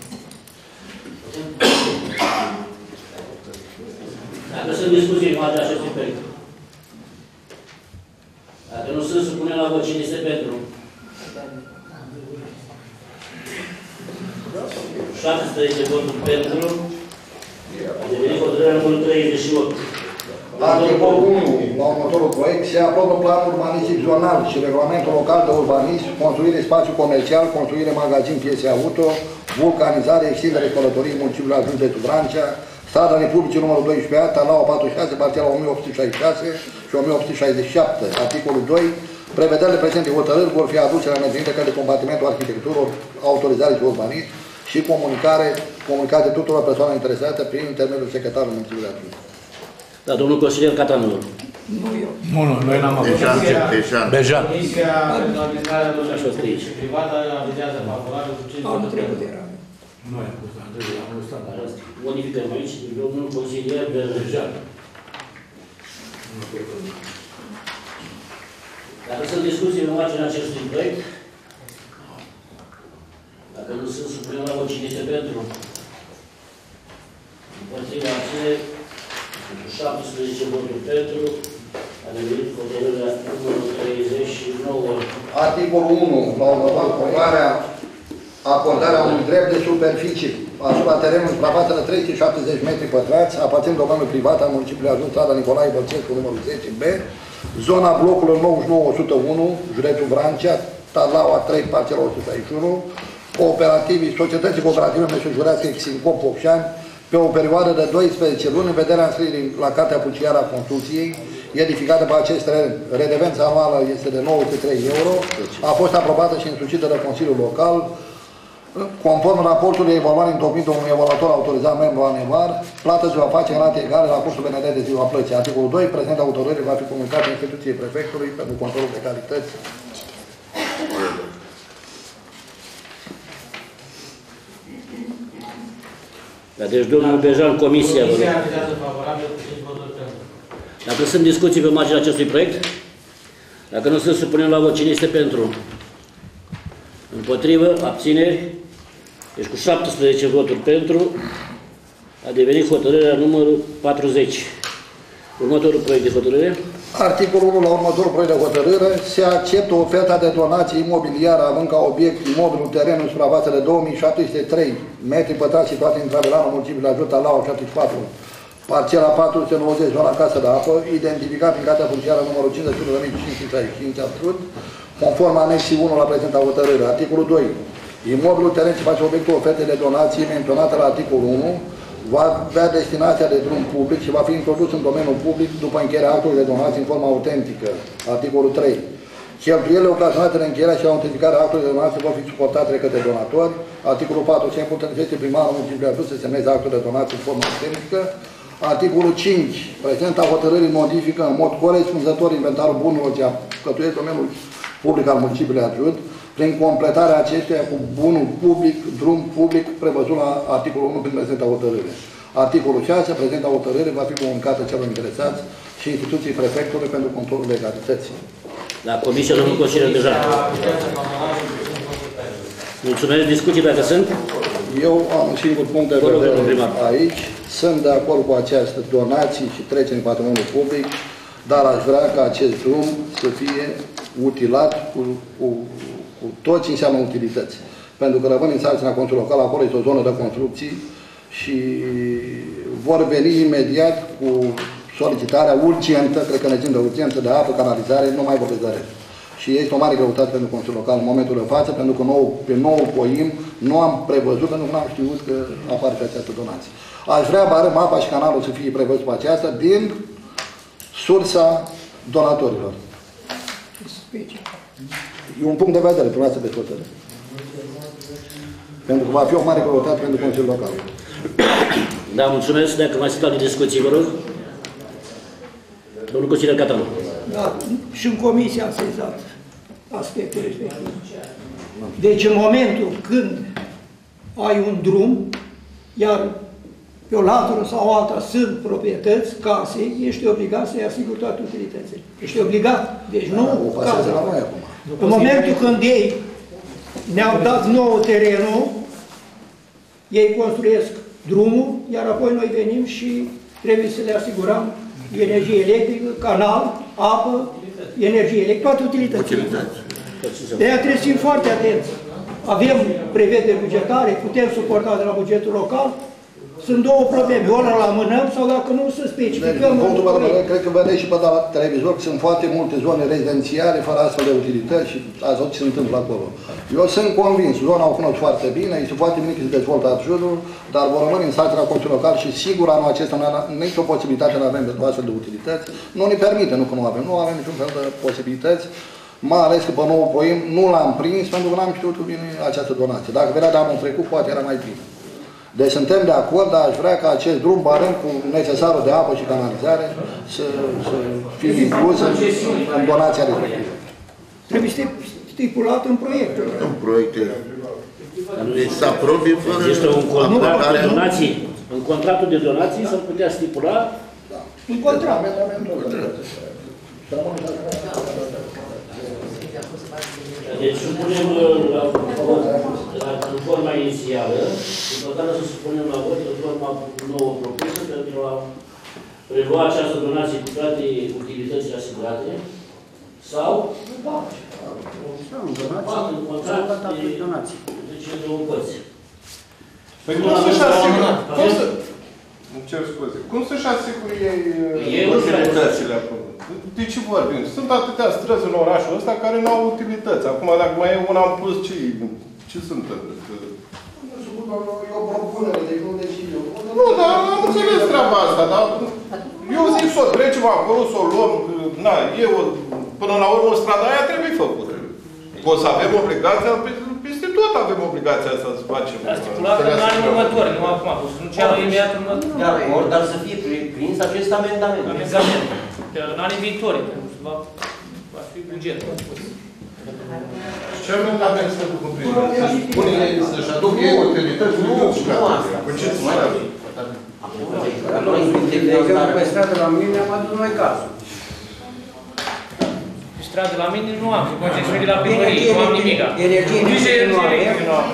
Dacă sunt discuții în marginea acestui proiect. Dacă nu sunt, supunem la vot. Cine este pentru? 17 voturi pentru. A devenit hotărârea numărul 38. Articolul 1. La următorul proiect se aprobă planul urbanistic zonal și regulamentul local de urbanism, construire spațiu comercial, construire magazin, piese auto, vulcanizare, extindere călătorii municipiului Arjut de Vrancea, strada Republicii numărul 12A, Talaua 46, parcela 1866 și 1867. Articolul 2. Prevederile prezente hotărâri vor fi aduse la îndeplinire către compartimentul arhitecturilor, autorizare și urbanism și comunicate tuturor persoanelor interesate prin intermediul secretarului municipiului Arjut. Da, domnul consilier Catanul. Nu eu. Nu, noi n-am avut. Deja. Comisia pentru Administrarea Domeniului Public și Privat avizează favorabil cu 5 Anul voturi trecut pentru. era. Noi am pus, am lăsat. Modificăm aici, domnul consilier Berlejan. Dacă sunt discuții în marginea acestui proiect, dacă nu sunt, supunem la vot. Cine este pentru? Împotriva abțineri, cu 17 voturi pentru, a devenit hotărârea numărul 39. Articolul 1. La următoarea acordarea unui drept de superficie asupra terenului suprafață de 370 metri pătrați, aparțin domeniului privat al municipiului Arjut, strada Nicolae Bălțescu, numărul 10B, zona blocului 99-101, județul Vrancea, Talaua 3, parcela 161, cooperativii, societății cooperative Meșujurească Xincop Focșani, pe o perioadă de 12 luni, în vederea înscrierii la Cartea Funciară a Construcției, edificată pe acest teren. Redevența anuală este de 903 euro, a fost aprobată și însușită de Consiliul Local, conform raportului evaluării întocmit de un evaluator autorizat membru ANEVAR, plată se va face în rate egale la cursul BND de ziua plății. Articolul 2. Prezenta hotărâre va fi comunicată instituției prefectului pentru controlul de calități. Da, deci domnul Bejan, Comisia. Comisia avizează favorabil cu 5 voturi pentru. Dacă sunt discuții pe marginea acestui proiect, dacă nu sunt, supunem la vot. Cine este pentru? Împotrivă, abțineri. Deci cu 17 voturi pentru, a devenit hotărârea numărul 40. Următorul proiect de hotărâre. Articolul 1. La următorul proiect de hotărâre se acceptă oferta de donație imobiliară având ca obiect imobilul terenul suprafață de 2703 metri pătrați situat în Travelanul municipiului Arjut, Talaua 74, parcela 490, zona casă de apă, identificat prin cartea funciară numărul 51.565 Arjut, conform anexii 1 la prezenta hotărâre. Articolul 2. Imobilul teren ce face obiectul ofertei de donații menționată la articolul 1 va avea destinația de drum public și va fi introdus în domeniul public după încheierea actului de donații în formă autentică. Articolul 3. Cheltuielile ocazionate de încheierea și autentificarea actului de donații vor fi suportate de către donatori. Articolul 4. Se îmbunătățește primarul municipiului Arjut să semneze actul de donații în formă autentică. Articolul 5. Prezenta hotărârii modifică în mod corespunzător inventarul bunurilor ce alcătuiesc domeniul public al municipiului Adjut, prin completarea acestuia cu bunul public, drum public, prevăzut la articolul 1 prin prezenta hotărâre. Articolul 6. Prezenta hotărâre va fi comunicată celor interesați și instituții prefectului pentru controlul legalității. La comisie, domnul consilier deja. Mulțumesc. Discuții dacă sunt? Eu am un singur punct de vedere aici. Sunt de acord cu această donații și trecere în patrimoniul public, dar aș vrea ca acest drum să fie utilat cu tot ce înseamnă utilități. Pentru că rămân în sarcina Consiliului Local, acolo este o zonă de construcții și vor veni imediat cu solicitarea urgentă, cred că ne țin de urgență, de apă, canalizare, nu mai vorbesc de rest. Și este o mare greutate pentru Consiliul Local în momentul de față, pentru că pe nou Poim nu am prevăzut, pentru că nu am știut că apare pe această donație. Aș vrea barem apa și canalul să fie prevăzut pe aceasta din sursa donatorilor. E un punct de vedere, dumneavoastră de hotărâre. Pentru că va fi o mare greutate pentru Consiliul Local. Da, mulțumesc. Dacă mai sunt alte discuții, vă rog. Domnul consilier Catanu. Da, și în comisie am sezat aspectul respectiv. Deci în momentul când ai un drum, iar pe o latură sau alta sunt proprietăți, case, ești obligat să-i asiguri toate utilitățile. Ești obligat. Deci nu casa. În momentul când ei ne-au dat nou terenul, ei construiesc drumul, iar apoi noi venim și trebuie să le asigurăm energie electrică, canal, apă, energie electrică, toate utilitățile. De-aia trebuie să fim foarte atenți. Avem prevederi bugetare, putem suporta de la bugetul local. Sunt două probleme, ori la amânăm sau dacă nu să specificăm. Cred că vedeți și pe la televizor că sunt foarte multe zone rezidențiale fără astfel de utilități și ați văzut ce se întâmplă acolo. Eu sunt convins, zona o cunosc foarte bine, este foarte bine că se dezvoltă Adjutul, dar vor rămâne în sarcina Consiliului Local și sigur anul acesta nicio posibilitate nu avem pentru astfel de utilități. Nu ne permite, nu că nu avem, nu avem niciun fel de posibilități. Mai ales că pe nou Poim nu l-am prins pentru că n-am știut bine această donație. Dacă venea de anul trecut, poate era mai bine. Deci suntem de acord, dar aș vrea ca acest drum barem cu necesarul de apă și canalizare să fie inclus în donația respectivă. Trebuie stipulat în proiectul. În proiecte. Deci să aprobe fără... Este un contract de donații. În contractul de donații s-ar putea stipula... În contract. Deci supunem în forma inițială, după care să supunem la vot în forma nouă propusă pentru a prelua această donație cu toate utilitățile asigurate sau în contract de cele două părți. Păi cum să-și asigură? Îmi cer scuze. Cum să-și asigure ei utilitățile acolo? De ce vorbim? Sunt atâtea străzi în orașul ăsta care nu au utilități. Acum, dacă mai e una în plus, ce sunt? E o propunere, deci nu decid eu. Nu, dar am înțeles treaba asta, dar eu zic să o trecem acolo, să o luăm, na, până la urmă strada aia trebuie făcută. O să avem obligația, peste tot avem obligația asta să facem. Dar stipulat în anii următori, nu acum, să nu ceară imediat următor. De acord, dar să fie prins acest amendament. În anii viitori, va fi buget. Ce amendament să duc în primul? Spune-le să-și aduc ei utilități, nu asta. Cu ce să mai aduc? De exemplu, pe stradă la mine am adus noi cazul. Pe stradă la mine nu am, după ce sunt de la primărie, nu am nimic. Energie nu avem.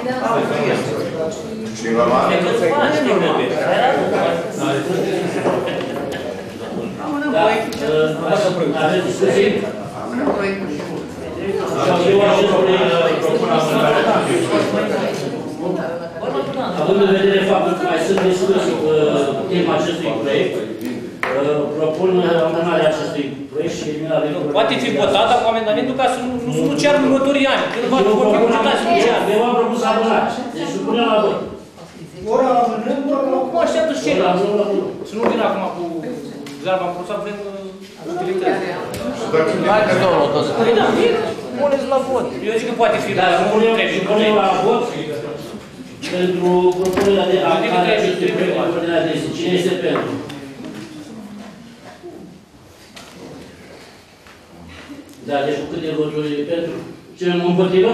Și la mare? Aveți discuții? Având în vedere faptul că mai sunt discuții pe tema acestui proiect, propun amânarea acestui proiect și eliminarea... Poate fi votat cu amendamentul ca să nu ceară în următorii ani. Când vor fi votați, nu ceară. Eu am propus amânarea. Deci supunem la vot. Ora la mânăm, ora la... Cum așteaptă și ceilalți? Să nu vină acum cu zarba în prosă, vrem utilități. Hai că domnul, tot să... Păi da, puneți la vot. Eu zic că poate fi, dar nu trebuie. La vot pentru propunerea de amânare acestui proiect. Cine este pentru? Da, deci cu câte voturi pentru? Cine împotrivă?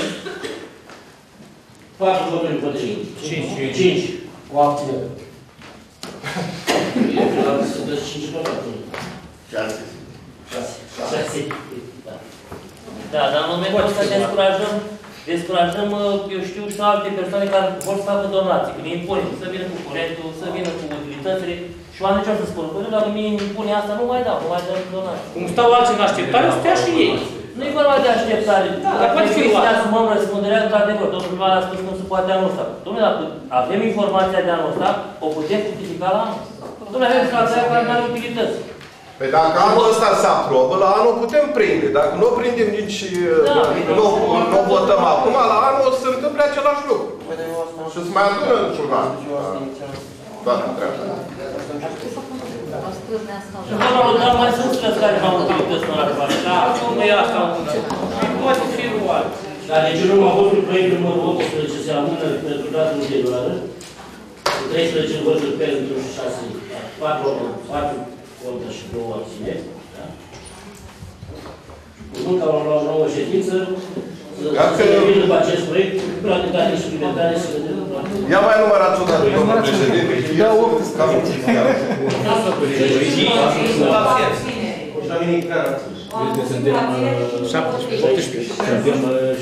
4 voturi împotrivă. 5. O abținere. E clar să dă 5 tot acolo. 6. Da, dar în momentul ăsta descurajăm, eu știu, și alte persoane care vor să facă donații. Că ne impunem să vină cu curentul, să vină cu utilitățile. Și oamenii ce o să spună? Păi, dacă mie îmi impune asta, nu mai dau donații. Cum stau alții în așteptare, stea și ei. Nu e vorba de așteptare. Dar poate fi luat. Să asumăm răspunderea, într-adevăr. Domnul primar a spus cum se poate anul ăsta. Domnule, dacă avem informația de anul ăsta, o putem justifica la anul. Domnule, avem situația care nu are utilități. Păi dacă anul ăsta se aprobă, la anul putem prinde. Dacă nu prindem nici, nu votăm acum, la anul o să se întâmple același lucru. Și să mai adună într-un an. Toată treaba. Dar mai sunt străzi care nu au utilități în orașul ăsta. Da, nu e asta. Poate fi luat. Dar deci în urma votului proiectul numărul 18 se amână pentru data ulterioară. 13 voturi pentru și 4 contra și 2 abțineri. Urmând ca la o nouă ședință, să revin după acest proiect, cu planitate suplimentare să vedem. Ia mai numărați o dată, domnul președinte. Ia 8 cam oficial. Și la mine e clar. Suntem 18. Suntem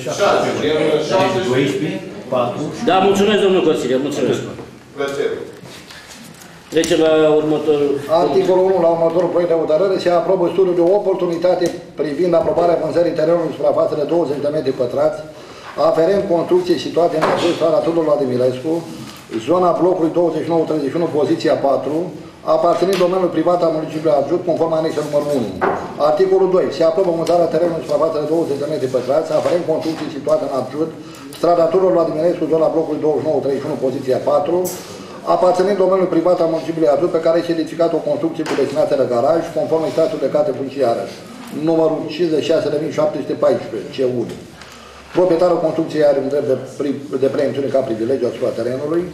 12, 4. Da, mulțumesc, domnul consilier, mulțumesc. Plăcere. Trecem la următorul... Articolul 1, la următorul proiect de hotărâre, se aprobă studiul de oportunitate privind aprobarea vânzării terenului suprafață de 20 de metri pătrați, aferent construcției situate în acest strada Tudor Vladimirescu, zona blocului 2931, poziția 4, aparținând domeniului privat al municipiului Arjut, conform anexei numărul 1. Articolul 2. Se aprobă vânzarea terenului suprafață de 20 de metri pătrați, aferent construcției situate în Arjut, strada Tudor Vladimirescu, zona blocului 2931, poziția 4, aparținând domeniului privat al municipiului Arjut, pe care este edificat o construcție cu destinație de garaj, conform statului de carte funciară, numărul 56.714, C1. Proprietarul construcției are un drept de preemțiune ca privilegiu asupra terenului.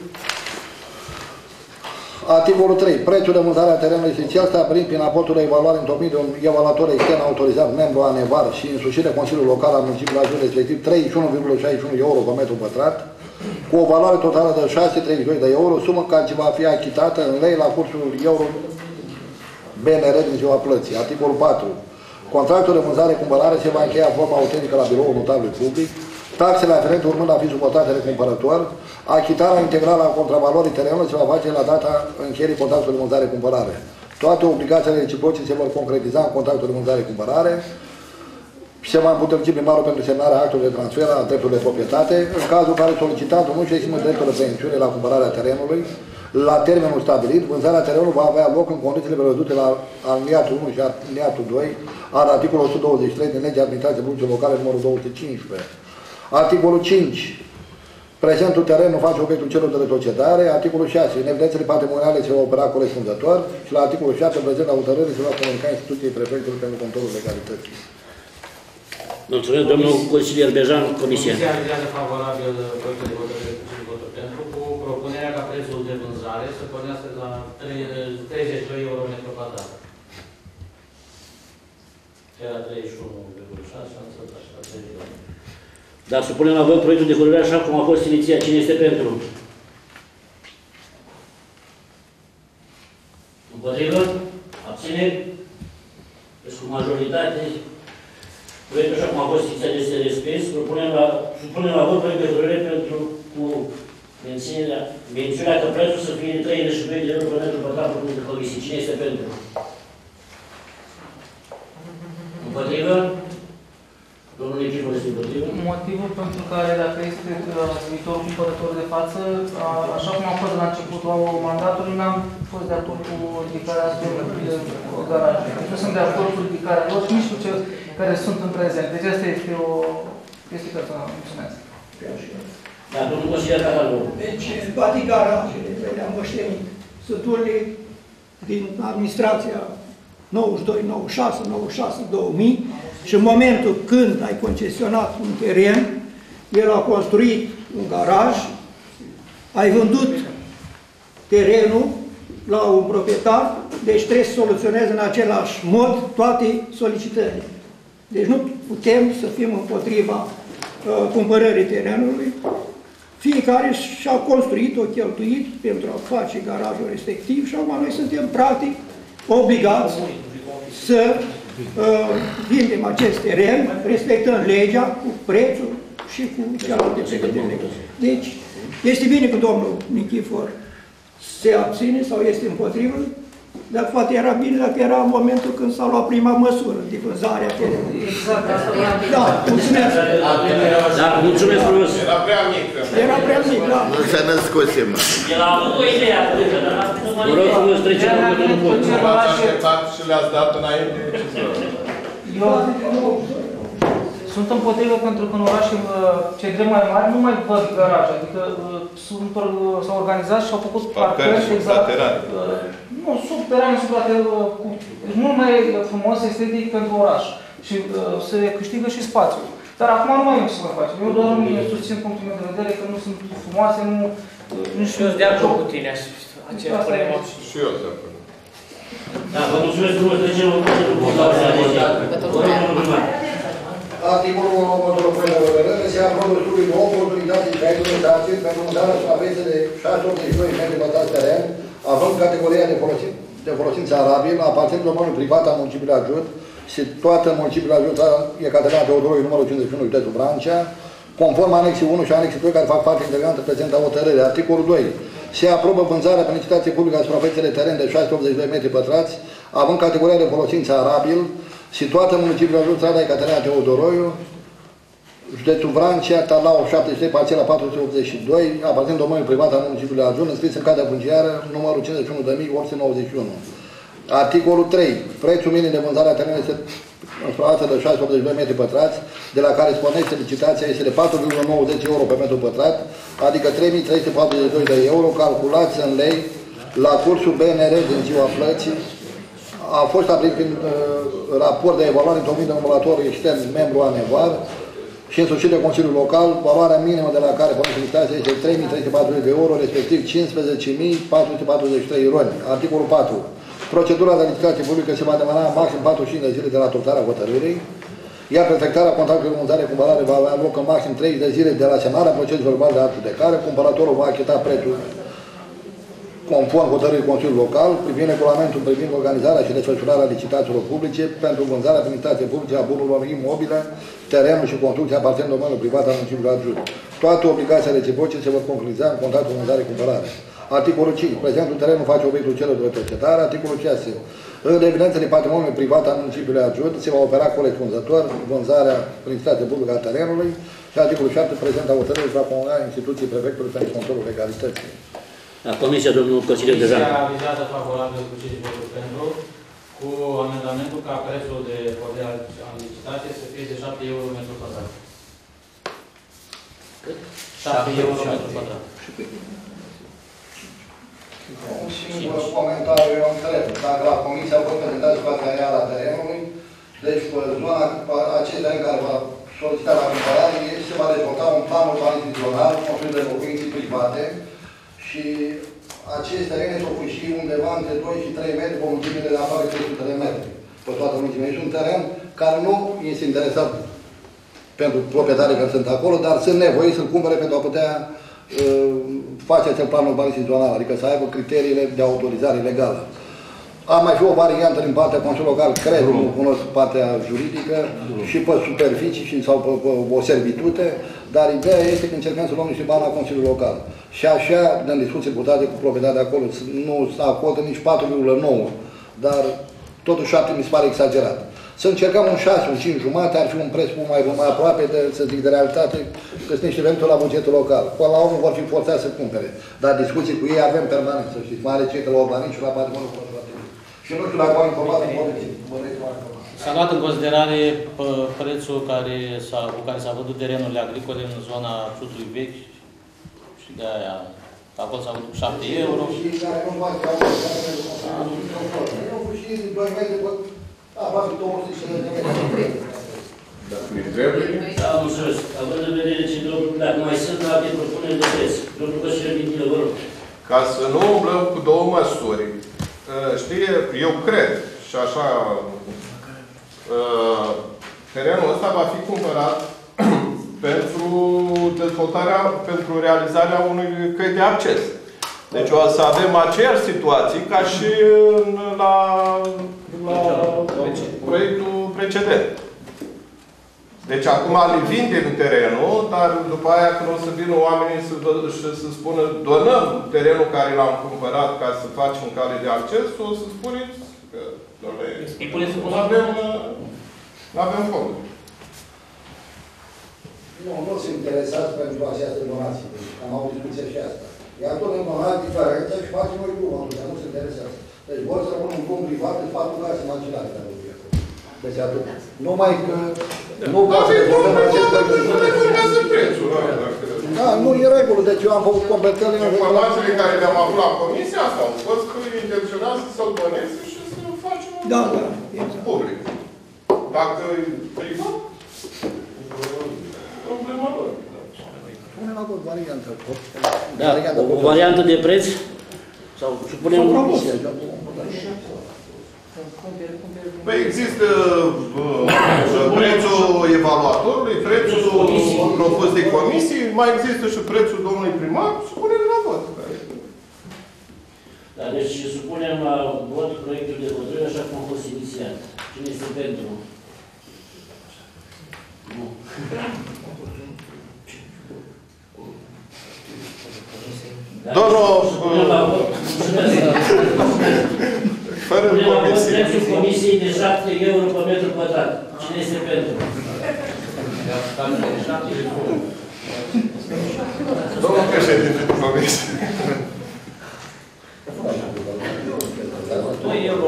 Articolul 3. Prețul de vânzare a terenului esențial stabilit prin raportul de evaluare întocmit de un evaluator extern autorizat, membru a NEVAR și însușit de Consiliul Local al municipiului Arjut, respectiv 31,61 euro pe metru pătrat, cu o valoare totală de 632 de euro, sumă care va fi achitată în lei la cursul euro BNR din ziua plății. Articolul 4. Contractul de vânzare-cumpărare se va încheia în forma autentică la biroul notarului public, taxele aferente urmând a fi suportate de cumpărător, achitarea integrală a contravalorii terenului se va face la data încheierii contractului de vânzare-cumpărare. Toate obligațiile reciproce se vor concretiza în contractul de vânzare-cumpărare și se va împuternci primarul pentru semnarea actului de transfer a dreptului de proprietate, în cazul în care solicitantul nu își exprimă dreptul de preemțiune la cumpărarea terenului, la termenul stabilit, vânzarea terenului va avea loc în condițiile prevăzute la aliniatul 1 și aliniatul 2 al articolului 123 din legea administrației publice locale numărul 215. Articolul 5. Prezentul teren nu face obiectul celor de retrocedare. Articolul 6. În evidențele patrimoniale se va opera corespunzător. Și la articolul 7. Prezent la hotărâre se va comunica instituției prefectului pentru controlul legalității. Mulțumesc, domnul consilier Bejan, comisia. Comisia realizează favorabil proiectul de hotărâre pentru cu propunerea ca prețul de vânzare să pornească la 32 euro metru pătrat. Era 31,6, am să așa la 32. Dar supunem la vot proiectul de hotărâre așa cum a fost inițiat. Cine este pentru? Împotrivă? Abțineri? Deci cu majoritate. Proiectul așa cum a fost inițiat este respins. Supunem la vot proiectul de hotărâre pentru cu mențiunea că prețul să fie de 32 de euro pe metru pătrat propus de comisie. Cine este pentru? Împotrivă? Domnul Echipul este împotrivă? Motivul pentru care, dacă este viitorul cumpărător de față, așa cum am fost la începutul mandatului, n-am fost de acord cu ridicarea de garaje. Nu sunt de acord cu ridicarea lor și nici cu cei care sunt în prezent. Deci asta este o chestie personală. Mulțumesc. Da, domnul consilier Catalul. Deci, toate garajele le-am moștenit. Sunt unii din administrația 92, 96, 96, 2000 și în momentul când ai concesionat un teren, el a construit un garaj, ai vândut terenul la un proprietar, deci trebuie să soluționezi în același mod toate solicitările. Deci nu putem să fim împotriva cumpărării terenului. Fiecare și-a construit-o, cheltuit pentru a face garajul respectiv și acum noi suntem practic obligați să vindem acest teren, respectând legea cu prețul și cu celelalte prevederi. Deci, este bine că domnul Nichifor se abține sau este împotrivă, dar poate era bine dacă era momentul când s-a luat prima măsură de vânzarea terenului. Exact, asta vreau. Da, mulțumesc. Da, mulțumesc frumos. Era prea mic. Era prea mic, da. Nu s-a născuse, mă. El a avut o idee atunci, dar asta nu Vă rog frumos, treceți la următorul punct. V-ați așteptat și le-ați dat înainte. Eu sunt împotrivă pentru că în orașe cedre mai mari nu mai văd garaje, adică s-au organizat și au făcut parcări exact. Nu, subterane, mult mai frumos, estetic pentru oraș și se câștigă și spațiu. Dar acum nu mai e să mă facem. Eu doar îmi susțin punctul meu de vedere că nu sunt frumoase, nu știu. Eu de acord cu tine, aceea părere. Și eu de acord. Da, vă mulțumesc frumos, trecem la următorul punct. Articolul următorul proiect de hotărâre se aprobă studiul de oportunitate și autorizație pentru mutarea suprafeței de 682 metri pătrați teren, având categoria de folosință arabilă, aparținând domeniului privat al municipiului Arjut, situată în municipiul Arjut, Ecaterina Teodoroi, numărul 51, județul Vrancea, conform anexii 1 și anexii 2, care fac parte integrantă prezenta hotărâre. Articolul 2. Se aprobă vânzarea pe licitație publică a suprafeței de teren de 682 metri pătrați, având categoria de folosință arabil, situată în municipiul Arjut, strada Ecaterina Teodoroiu, județul Vrancea, Talau 73, parcela 482, aparținând domeniul privat al municipiului Arjut, înscris în cadea funciară numărul 51.891. Articolul 3. Prețul minim de vânzare a terenului este în suprafață de 682 metri pătrați, de la care sponește licitația, este de 4,90 euro pe metru pătrat, adică 3.342 de euro, calculați în lei la cursul BNR din ziua plății. A fost stabilit prin raport de evaluare întocmit de număratorul extern, membru ANEVAR, și însușit de Consiliul Local, valoarea minimă de la care pornește licitația este 3.340 de euro, respectiv 15.443 roni. Articolul 4. Procedura de licitație publică se va demara în maxim 45 de zile de la adoptarea hotărârii, iar perfectarea contractului de vânzare-cumpărare va avea loc în maxim 30 de zile de la semnarea procesului verbal de actul de care cumpărătorul va achita prețul conform hotărârii Consiliului Local, privind regulamentul privind organizarea și desfășurarea licitațiilor publice pentru vânzarea prin licitație publice a bunurilor imobile, terenul și construcția aparținând domeniului privat al municipiului Arjut. Toate obligațiile reciproce se vor concretiza în contractul de vânzare-cumpărare. Articolul 5. Prezentul terenul face obiectul celor de proprietare. Articolul 6. În evidență de patrimoniul privat al municipiului Arjut se va opera corespunzător vânzarea prin licitație publică a terenului. Și articolul 7. Prezenta hotărâre va comunica instituții prefectului pentru controlul legalității. La Comisia, domnul Consilier de Zan. Comisia avizează favorabil cu 5 voturi pentru, cu amendamentul ca prețul de hotărâre a licitației să fie de 7 euro metru pătrat. Cât? 7 euro metru pătrat. Un singur comentariu, eu întreb. Dacă la Comisia a fost prezentat situația reală a terenului, deci pe zona, acest teren care va solicita la cumpărare, se va dezvolta un plan urbanistic zonal, construit de locuințe private, și acest teren este o și undeva între 2 și 3 metri, pe mulțimile de aproape 300 de metri. Pe toată mulțimea. Este un teren care nu este interesat pentru proprietarii care sunt acolo, dar sunt nevoiți să-l cumpere pentru a putea face acel plan urbanistic zonal, adică să aibă criteriile de autorizare legală. Ar mai fi o variantă din partea Consiliului Local, cred, nu cunosc partea juridică, și pe superficii sau pe o servitute, dar ideea este că încercăm să luăm niște bani la Consiliul Local. Și așa, în discuții putate cu proprietatea acolo, nu se acordă nici 4,9, dar totuși 7 mi se pare exagerat. Să încercăm un 6, un 5 jumate, ar fi un preț mai aproape de, să zic, de realitate, că sunt niște venituri la bugetul local. Până la urmă vor fi forțați să cumpere. Dar discuții cu ei avem permanent, să știți, mai ales cei că la urbanism și la patrimoniul conservativ. Și nu știu dacă au informat în S-a luat în considerare prețul cu care s-a văzut terenurile agricole în zona Ciutului Vechi și de aia acolo s-a văzut 7 euro. Da, mulțumesc. Având în vedere ce dacă mai sunt alte propuneri de preț, domnul Consilier Vintilă, vă rog. Ca să nu umblăm cu două măsuri, știi, eu cred, și așa terenul ăsta va fi cumpărat pentru dezvoltarea, pentru realizarea unui căi de acces. Deci o să avem aceeași situații ca și la proiectul precedent. Deci acum le vindem terenul, dar după aia când o să vină oamenii să spună donăm terenul care l-am cumpărat ca să facem cale de acces, o să spuneți că nu avem fonduri. Nu sunt interesați pentru această donație. Am avut discuția și asta. Iar tot în donație diferență și facem noi drumul, atunci nu sunt interesați. Deci vor să rămână un drum privat, îți fac un casă marginale care nu fie. Deci atât. Numai că nu vreau să dezvoltăm acest prețul. Da, nu e regulă, deci eu am făcut completările. Informațiile care le-am aflat la comisia asta au fost că intenționează să-l doneze și să facem public. Dacă e privat, problema lor. Punem la vot variantă. Da, o variantă de preț? Sau supunem o propoziție? Păi există prețul evaluatorului, prețul propus de comisie, mai există și prețul domnului primar, supunem la vot. Da, deci supunem la vot proiectul de hotărâre așa cum a fost inițiat. Cine este pentru? Nu. Domnul... Fără comisie. Prețul comisiei de 7 euro pe metru pătrat. Cine este pentru? Domnul președinte de comisie. 2 euro.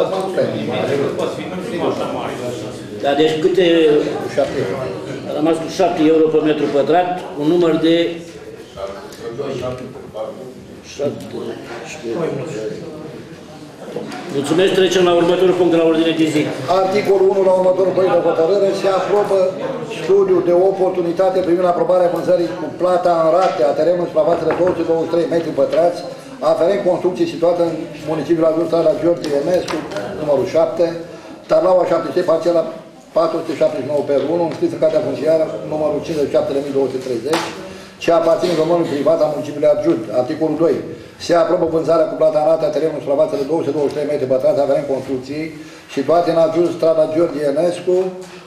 Da, deci câte... A rămas cu 7 euro pe metru pătrat, un număr de... 7... Mulțumesc, trecem la următorul punct de la ordine de zi. Articolul 1 la următorul proiect de hotărâre se aprobă studiul de oportunitate privind aprobarea vânzării cu plata în rate a terenului suprafață de 223 metri pătrați, aferent construcții situată în municipiul Ajun, strada George Enescu, numărul 7, Tarlaua 73, parcela 479 pe 1, înscris în cartea funciară numărul 57.230, ce aparține domeniului privat al municipiului Arjun. Articolul 2. Se aprobă vânzarea cu plata în rate a terenului suprafață de 223 metri pătrați aferent construcției situate în Arjun, strada George Enescu,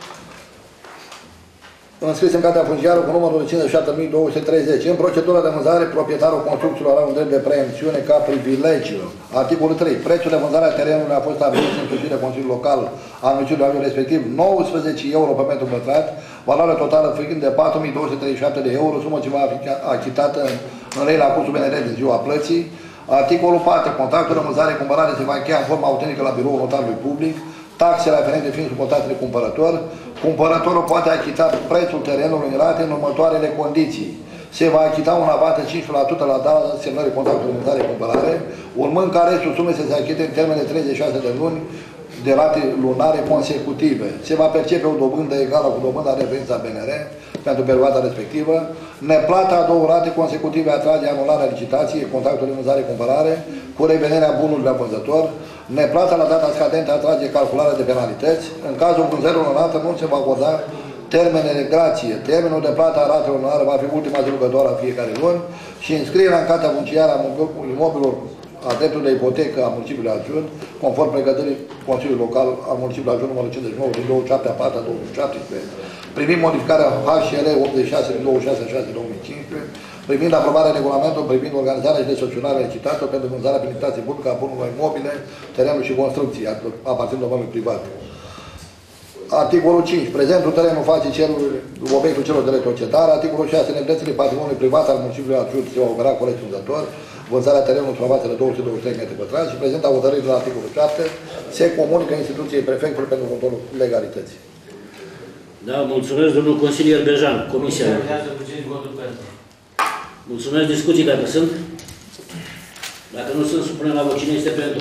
înscris în cartea funciară cu numărul 57.230. În procedura de vânzare, proprietarul construcțiilor are un drept de preemțiune ca privilegiu. Articolul 3. Prețul de vânzare a terenului a fost stabilit în funcție de Consiliul Local al municipiului Arjun, respectiv 19 euro pe metru pătrat, valoare totală fiind de 4.237 de euro, sumă ce va fi achitată în lei la cursul BNR de ziua plății. Articolul 4. Contractul de vânzare-cumpărare se va încheia în formă autentică la biroul notarului public, taxele aferente fiind suportate de cumpărător. Cumpărătorul poate achita prețul terenului în rate în următoarele condiții. Se va achita un avans de 5% la data semnării contractului de vânzare-cumpărare, urmând ca restul sumei să se achite în termen de 36 de luni de rate lunare consecutive. Se va percepe o dobândă egală cu dobânda de referință a BNR pentru perioada respectivă. Neplata a două rate consecutive atrage anularea licitației, contractului de vânzare-cumpărare, cu revenirea bunului la vânzător. Neplata la data scadentă atrage calcularea de penalități. În cazul vânzărilor în rată nu se va acorda termene de grație. Termenul de plată a ratelor lunare va fi ultima zi lucrătoare a fiecare luni și înscrierea în cartea funciară a imobilor a dreptului de ipotecă a municipiului Arjun, conform pregătirii Consiliului Local al municipiului Arjun numărul 59 din 27/4/2017, privind modificarea HL 86 din 26/6/2015, privind aprobarea regulamentului privind organizarea și desfășurarea licitațiilor pentru vânzarea prin licitație publică a bunurilor imobile, terenuri și construcții, aparțin domeniului privat. Articolul 5. Prezentul terenul face obiectul celor de retrocetare. Articolul 6. Nedrețile patrimoniului privat al municipiului Arjun se va opera corespunzător. Vânzarea terenului suprafață de 223 metri pătrați și prezenta hotărârile la articolul 7 se comunică instituției prefectului pentru controlul legalității. Da, mulțumesc, domnul consilier Bejan. Comisia. Mulțumesc, discuții dacă sunt. Dacă nu sunt, supunem la vot. Cine este pentru?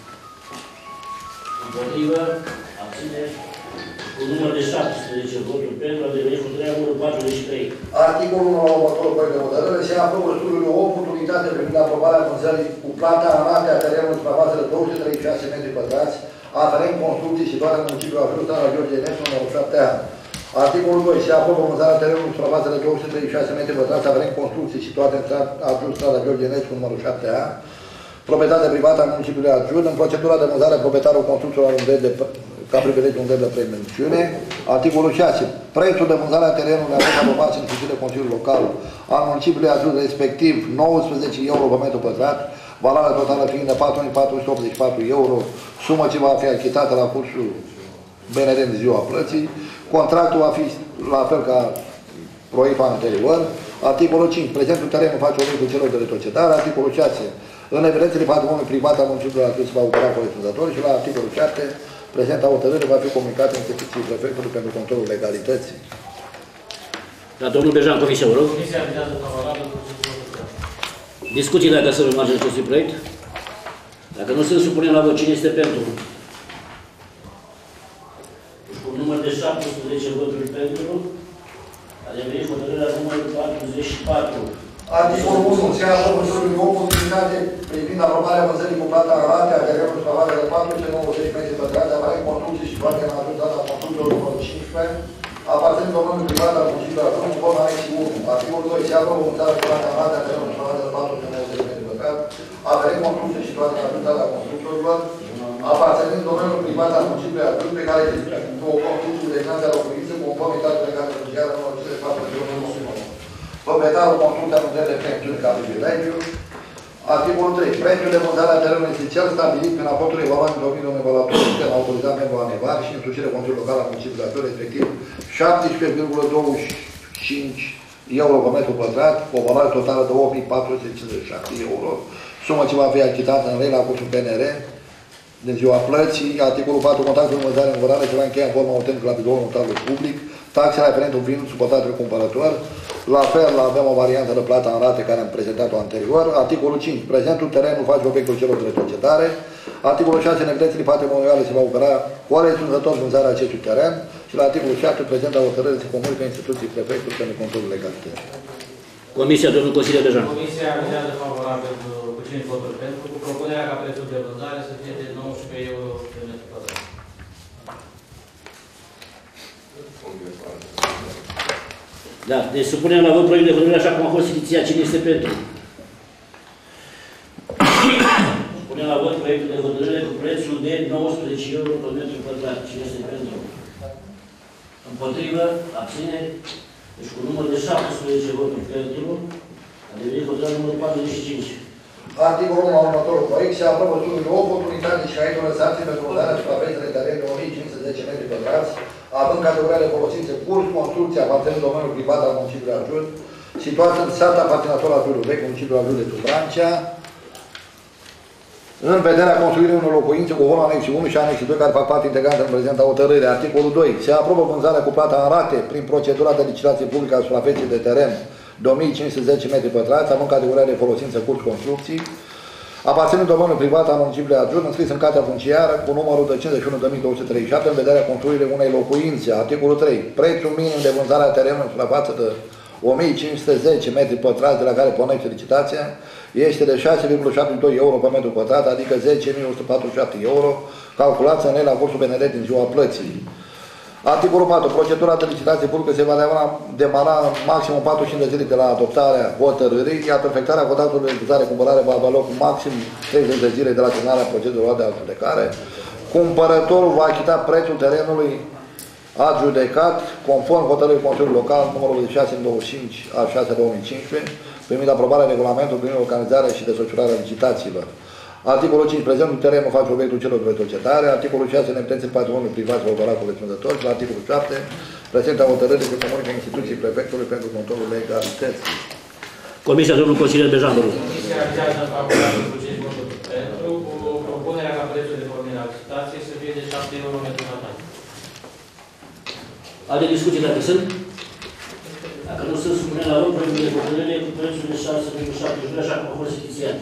Împotrivă, abține. Cu număr de 17 voturi pentru, a devenit hotărârea numărul 43. Articolul 1 la următorul proiect de hotărâre se aprobă studiul de oportunitate privind aprobarea vânzării cu plata în rate a terenului suprafață de 236 metri pătrați, aferent construcții situate în municipiul Ajut, strada George Enescu, numărul 7A. Articolul 2. Se aprobă vânzarea terenului suprafață de 236 metri pătrați, aferent construcții situate în Ajut, strada George Enescu, numărul 7A. Proprietate privată a municipiului Ajut. În procedura de vânzare, proprietarul construcțiilor are un drept de ca privilegiu un drept de premențiune. Articolul 6. Prețul de vânzare a terenului a fost aprobat în funcție de Consiliul Local al municipiului Ajut, respectiv 19 euro pe metru pătrat, valoarea totală fiind de 4.484 euro, sumă ce va fi achitată la cursul BNR în ziua plății. Contractul va fi la fel ca proiectul anterior. Articolul 5. Prezentul terenului face obiectul celor de retrocedare. Articolul 6. În evidențele patrimoniului privat al municipiului Ajut se va opera corespunzător și la articolul 7. Prezenta hotărâre va fi comunicată în instituții prefectului pentru controlul legalității. Da, domnul Bejan, Comisia, vă rog. Comisia vizează favorabil cu Discuții dacă să urmare acestui proiect. Dacă nu se supune la vot, cine este pentru? Cu număr de 17 voturi pentru, a devenit hotărârea numărul 44. Articolul 1. Se aprobă măsurile de oportunitate privind aprobarea vânzării cu plata în rate a terenului suprafață de 490 metri pătrați, aparent construcții situate în ajutarea construcțiilor numărul 15, aparținând domeniului privat al municipiului Ajut, cu forma anexii 1. Articolul 2. Se aprobă vânzarea cu plata în rate a terenului suprafață de 490 metri pătrați, aparent construcții situate în ajutarea constructorilor, aparținând domeniului privat al municipiului Ajut, pe care este o construcție de finanțe a locuință, conformitate legată de legea numărul 54. Proprietarul construcția nu trebuie prețuri ca privilegiu. Articolul 3. Prețul de vânzare a terenului inițial stabilit prin raportul evaluat în domeniul evaluator extern autorizat membru ANEVAR și însușire Consiliului Local al municipiului Ajut, respectiv 17,25 euro pe metru pătrat, cu o valoare totală de 8.457 euro, sumă ce va fi achitată în lei la cursul PNR din ziua plății. Articolul 4. Contractul de vânzare în vânzare se va încheia în formă autentică la biroul notarului public, taxele aferente fiind suportate de cumpărător. La fel, avem o variantă de plată în rate care am prezentat-o anterior. Articolul 5. Prezentul terenului face obiectul celor de retrocedare. Articolul 6. În evidențele patrimoniale se va opera corespunzător vânzarea acestui teren. Și la articolul 7. Prezenta hotărâre se comunică instituții prefectului pentru controlul legalității. Comisia, domnul Consiliu Dejan. Comisia vizează favorabil cu 5 voturi pentru, cu propunerea ca prețul de vânzare să fie de 19 euro pe metru pătrat. Da, deci supunem la vot proiectul de hotărâre așa cum a fost inițiat. Cine este pentru? Supunem la vot proiectul de hotărâre cu prețul de 19 euro pe metru pătrat. Cine este pentru? Împotrivă? Abțineri? Deci cu număr de 17 voturi pentru, a devenit hotărârea numărul 45. Articolul 1 al următorului proiect. Se aprobă studiul de oportunitate și caitul lăsații pentru vânzarea suprafeței de teren de 1510 metri pătrați, având categoria de folosințe curs, construcția aparținând domeniul privat al municipiului Ajut, situat în sat aparținător al Jurul Vechi, municipiul Ajut de Tubrancea, în vederea construirii unor locuințe cu formă anexii 1 și anexii 2 care fac parte integrantă în prezenta hotărâre. Articolul 2. Se aprobă vânzarea cu plata în rate prin procedura de licitație publică a suprafeței de teren de 1510 metri pătrați, având categoria de folosință curs construcții, aparținând domeniul privat al municipiului Ajut, înscris în cartea funciară cu numărul de 51.237 în vederea construirii unei locuințe. Articolul 3. Prețul minim de vânzare a terenului la față de 1510 metri pătrați de la care pornește licitația este de 6,72 euro pe metru pătrat, adică 10.147 euro, calculați în lei la cursul BNR din ziua plății. Articolul 4. Procedura de licitație publică se va demara în maxim 45 de zile de la adoptarea hotărârii, iar perfectarea contractului de licitare-cumpărare va avea loc maxim 30 de zile de la semnarea procedurilor de adjudecare. Cumpărătorul va achita prețul terenului adjudecat conform hotărârii Consiliului Local numărul 625 al 6/2015, primind aprobarea regulamentului privind organizarea și desfășurarea licitațiilor. Articolul 5. Prezentul terenul face obiectul celor de retrocedare. Articolul 6. În evidențe patrimoniului privat va opera corespunzător. Și la articolul 7. Prezenta hotărâre se comunică instituții prefectului pentru controlul legalității. Comisia, domnul Consiliu Dejan. Comisia vizează favorabil cu 5 voturi pentru, cu propunerea ca prețul de pornire a licitației să fie de 7 euro metru pătrat. Alte discuții dacă sunt? Dacă nu sunt, spune la vot proiectul de hotărâre cu prețul de 6,7 așa cum a fost inițiat.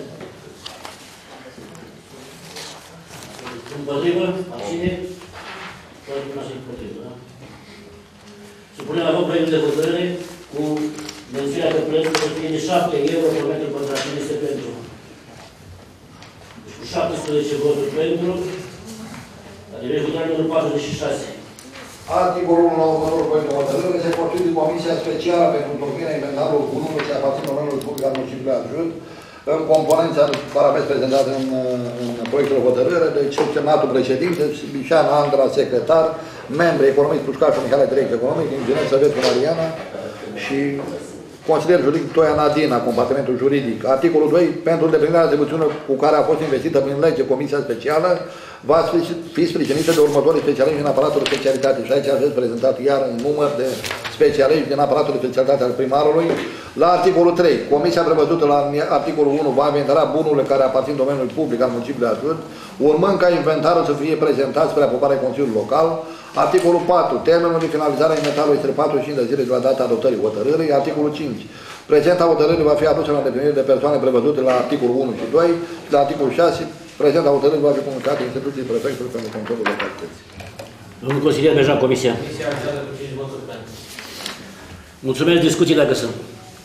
Împotrivă? Abține? Toată lumea se împotrivă, da? Supune la vot proiectul de hotărâre cu mențiunea că prețul să fie de 7 euro pe metru pătrat. Cine este pentru? Deci cu 17 voturi pentru, a Direct numărul 46. Articolul 1 la următorul proiect de hotărâre se constituie Comisia Specială pentru întocmirea inventarului bunurilor ce aparțin domeniului public al municipiului Arjut, în componența care aveți prezentată în proiectul de hotărâre, deci semnatul președinte, Bișan Andra, secretar, membri economist Pușcașu Mihale, direct economic, inginer Săvețu Mariana și consilier juridic Toia Nadina, compartimentul juridic. Articolul 2. Pentru îndeplinirea atribuțiunilor cu care a fost investită prin lege Comisia Specială, va fi sprijinită de următorii specialiști din aparatul de specialitate. Și aici aveți prezentat iar un număr de specialiști din aparatul de specialitate al primarului. La articolul 3. Comisia prevăzută la articolul 1 va inventara bunurile care aparțin domeniului public al municipiului Arjut, urmând ca inventarul să fie prezentat spre aprobarea Consiliului Local. Articolul 4. Termenul de finalizare a inventarului este 45 de zile de la data adoptării hotărârii. Articolul 5. Prezenta hotărârii va fi adusă la îndeplinire de persoane prevăzute la articolul 1 și 2. Și la articolul 6. Prezenta hotărârii va fi comunicată instituției prefectului pentru controlul localității. Domnul consilier Bejan, Comisia. Comisia avizează cu 5 voturi pentru. Mulțumesc, discuții dacă sunt.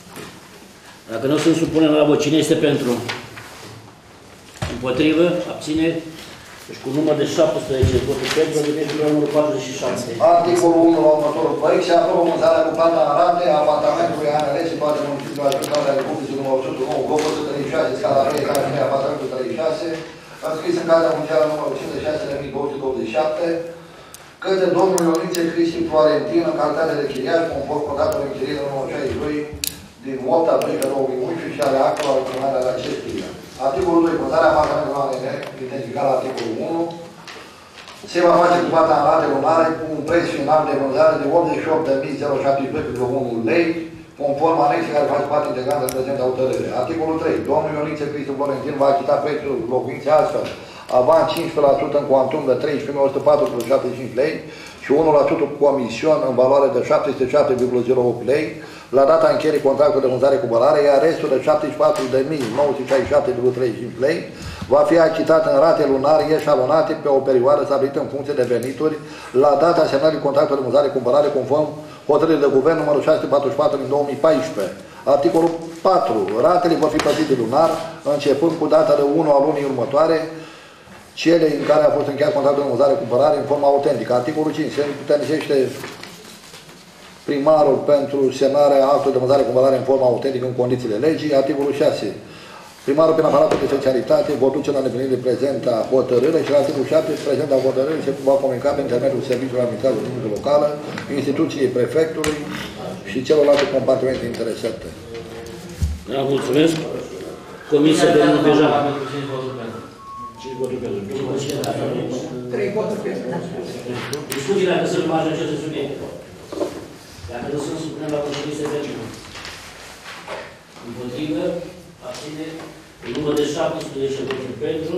Dacă nu sunt, supunem la vot. Cine este pentru? Împotrivă? Abțineri? Deci cu număr de 17 voturi pentru, vedeți la numărul 47. Articolul 1 la următorul proiect se aprobă vânzarea cu plata în rate a apartamentului ANL situat în municipiul Arjut, al Republicii numărul 109, bloc 136, scala 3, care vine apartamentul 36, înscris în Cartea Funciară numărul 56.227, către domnul Ionițe Cristi Florentin, în calitate de chiriaș, conform contractului închiriere numărul 62 din 8/12/2011 și ale actelor urmare ale acestuia. Articolul 2. Vânzarea apartamentului ANL, identificat la articolul 1, se va face cu plata în rate lunare cu un preț final de vânzare de 88.017,1 lei, conform anexei care face parte integrantă în prezent hotărâre. Articolul 3. Domnul Ionițe Cristi Florentin va achita prețul locuinței astfel: avans 15% în cuantum de 13.104,75 lei și 1% comision în valoare de 707,08 lei la data încheierii contractului de vânzare-cumpărare, iar restul de 74.967,35 lei va fi achitat în rate lunare eșalonate pe o perioadă stabilită în funcție de venituri la data semnării contractului de vânzare-cumpărare conform hotărârii de guvern numărul 644 din 2014. Articolul 4. Ratele vor fi plătite lunar, începând cu data de 1 a lunii următoare, cele în care a fost încheiat contractul de vânzare-cumpărare în forma autentică. Articolul 5. Se puternicește primarul pentru semnarea actului de vânzare-cumpărare în forma autentică în condițiile legii. Articolul 6. Primarul prin aparatul de specialitate vor duce la îndeplinire prezenta hotărâre și la articolul 7. Prezenta hotărâre se va comunica prin intermediul Serviciului Administrației Publice Locală, instituției prefectului și celorlalte compartimente interesate. Da, mulțumesc. Comisia de Bejan. 5 voturi pentru. 5 voturi pentru. 3 voturi pentru. Discuții dacă sunt marge aceste subiecte. Dacă nu sunt, supunem la conștiință pentru. Împotrivă, abține, număr de 17 voturi pentru,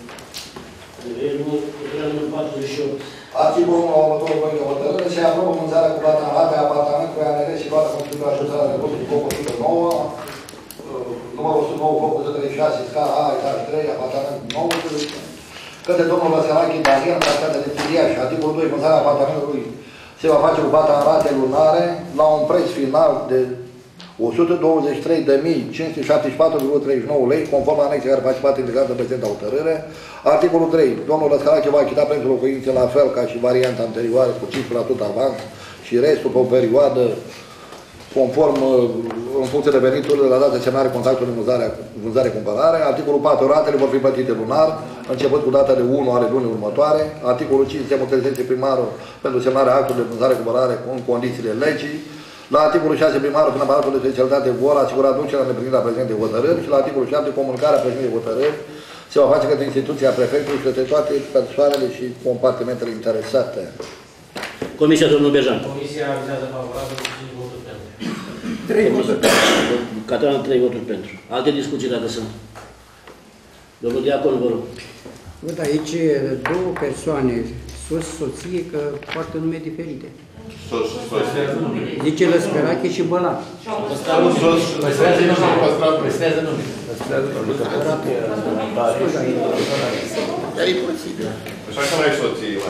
numărul 48. Articolul 1 la următorul proiect de hotărâre se aprobă vânzarea cu plata în rate a apartamentului ANL situat în Consiliul Ajutorului Republicii bloc 109, numărul 109, bloc 136, scara A, etaj 3, apartament 19, către domnul Văsălache Daniel, în calitate de chiriaș. Articolul 2. Vânzarea apartamentului se va face cu plata în rate lunare la un preț final de 123.574,39 lei, conform anexei care face parte integrată în prezentă hotărâre. Articolul 3. Domnul Văsălache va achita prețul locuinței la fel ca și varianta anterioară cu 5% avans și restul pe o perioadă conform în funcție de veniturile la data de semnare contractului de vânzare-cumpărare. Articolul 4. Ratele vor fi plătite lunar, începând cu data de 1 ale lunii următoare. Articolul 5. Se mutrezește primarul pentru semnarea actului de vânzare-cumpărare în condițiile legii. La articolul 6. Primarul prin aparatul de specialitate vor asigura ducerea în îndeplinirea prezentei hotărâri. Și la articolul 7. Comunicarea prezentei hotărâri se va face către instituția prefectului și către toate persoanele și compartimentele interesate. Comisia, domnul Bejan. Comisia avizează favorabil cu 5 voturi pentru. 3 voturi pentru. Catalan, 3 voturi pentru. Alte discuții dacă sunt. Domnul Diacon, vă rog. Văd aici două persoane, soț, soție, că poartă nume diferite. Soț și soție. Zice Lăscărache și Bălan. Păstrează nume. Păstrează nume. Dar e posibil. Așa că n-ai soție, mai.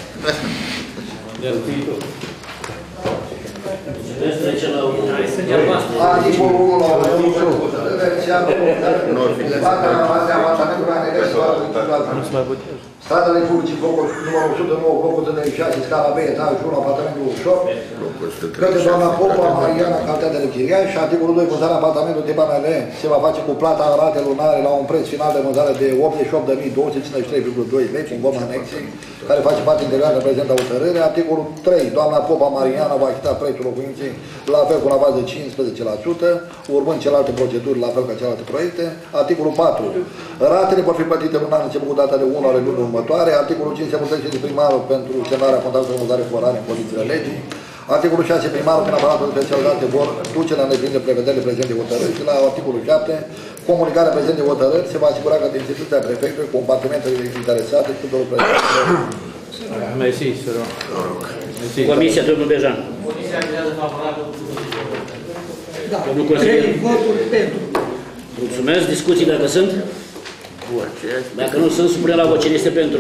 Articolul 1 la următorul hotărâre se aprobă Stradele publice, blocul numărul 109, blocul 136, scala B, etajul 1, apartamentul 88, către doamna Popa Mariana, calitatea de chiriaș, și articolul 2, vânzarea apartamentului de PNL se va face cu plata în rate lunare la un preț final de vânzare de 88.253,2 lei, conform anexei, care face parte integrală de prezenta hotărâre. Articolul 3, doamna Popa Mariana va achita prețul locuinței la fel cu un avans de 15%, urmând celelalte proceduri la fel ca celelalte proiecte. Articolul 4, ratele vor fi plătite lunar început cu data de 1 ale lunii următoare. Articolul 5, se mulțește de primarul pentru semnarea contractului de vânzare cu orare în condițiile legii. Articolul 6, primarul prin aparatul specializate vor duce la îndeplinire prevederile prezente hotărâri. Și la articolul 7, comunicarea prezente hotărâri se va asigura că de instituția prefectului, compartimentele interesate și tuturor prefectelor. Mersi, să rog. Comisia, domnul Bejan. Comisia vizează favorabil. Da, Domnul consilier. 3 voturi pentru. Mulțumesc. Discuții dacă sunt? Dacă nu sunt, supune la vot. Cine este pentru?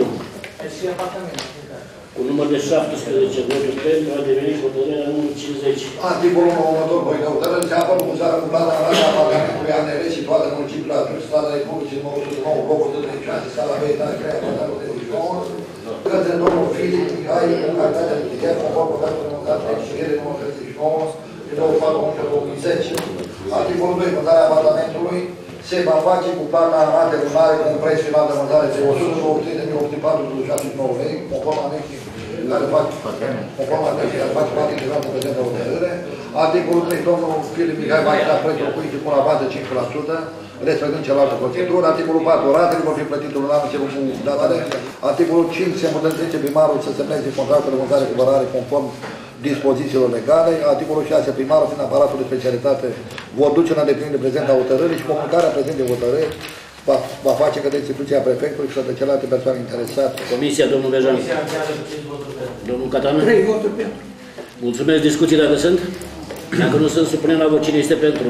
Cu număr de 17 voturi pentru, a devenit hotărârea numărul 50. Articolul următor, voi de hotărâri, se apără vânzarea cu plata în rate a apartamentului ANR situată în municipiul Atunci, strada de Publici, numărul 109, blocul 136, scala B, etaj 3, apartamentul de 9, către domnul Filip Mihai, în calitatea de chiriaș, conform contractului de vânzare de înștiere numărul 39, din 24/11/2010. Articolul 2, vânzarea apartamentului se va face cu plata în rate lunare cu un preț final de vânzare de 193.804,79 lei, conform anexei care face parte integral de prezentă hotărâre. Articolul 3, domnul Filip Mihai va achita prețul locuinței cu un avans de 5%, respectând celelalte proceduri. Articolul 4, ratele vor fi plătite lunar început cu datare. Articolul 5, se îmbunătățește primarul să semneze contractul de vânzare cu vărare conform dispozițiilor legale. Articolul 6, primarul prin aparatul de specialitate vor duce la îndeplinire prezenta hotărârii și comunicarea prezentei hotărâri va face către instituția prefectului și către celelalte persoane interesate. Comisia, domnul Bejan. Domnul Catana. 3 voturi pentru. Mulțumesc. Discuții dacă sunt? Dacă nu sunt, supunem la vot. Cine este pentru?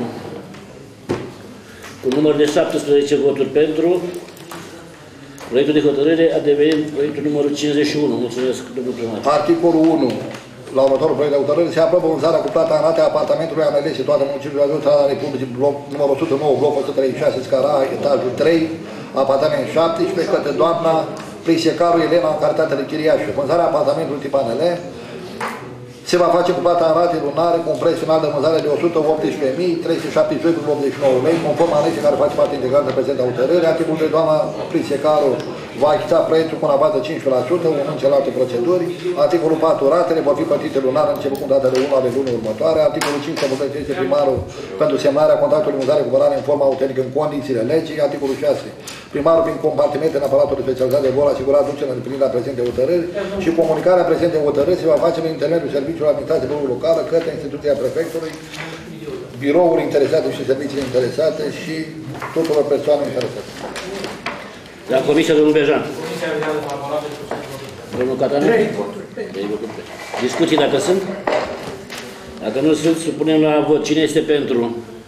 Cu număr de 17 voturi pentru, proiectul de hotărâre a devenit proiectul numărul 51. Mulțumesc, domnul primar. Articolul 1. La următorul proiect de hotărâre se aprobă vânzarea cu plata în rate a apartamentului ANL situat în municipiul Atunci, strada Republicii, bloc numărul 109, bloc 136, scara A, etajul 3, apartament 17, către doamna Prisecaru Elena în calitate de chiriașă. Vânzarea apartamentului tip ANL se va face cu plata în rate lunare cu un preț final de vânzare de 118.372,89 lei, conform anexei care face parte integral de prezenta hotărâre. Articolul de doamna Prisecaru va achita prețul cu un avans de 15%, urmând celelalte proceduri. Articolul 4, ratele vor fi plătite lunar început cu data de 1 ale lunii următoare. Articolul 5, se mulțește primarul pentru semnarea contractului de vânzare cu vărare în forma autentică în condițiile legii. Articolul 6, primarul prin compartimente în aparatul de specializare vor asigura ducerea în împlinirea prezentei hotărâri și comunicarea prezentei hotărâri se va face prin intermediul serviciului administrației publice locală către instituția prefectului, birouri interesate și serviciile interesate și tuturor persoane interesate. La Comisia, domnul Bejan. Comisia vizează favorabil. Domnul Catana. 3 voturi pentru. Discuții dacă sunt? Dacă nu sunt, supunem la vot. Cine este pentru?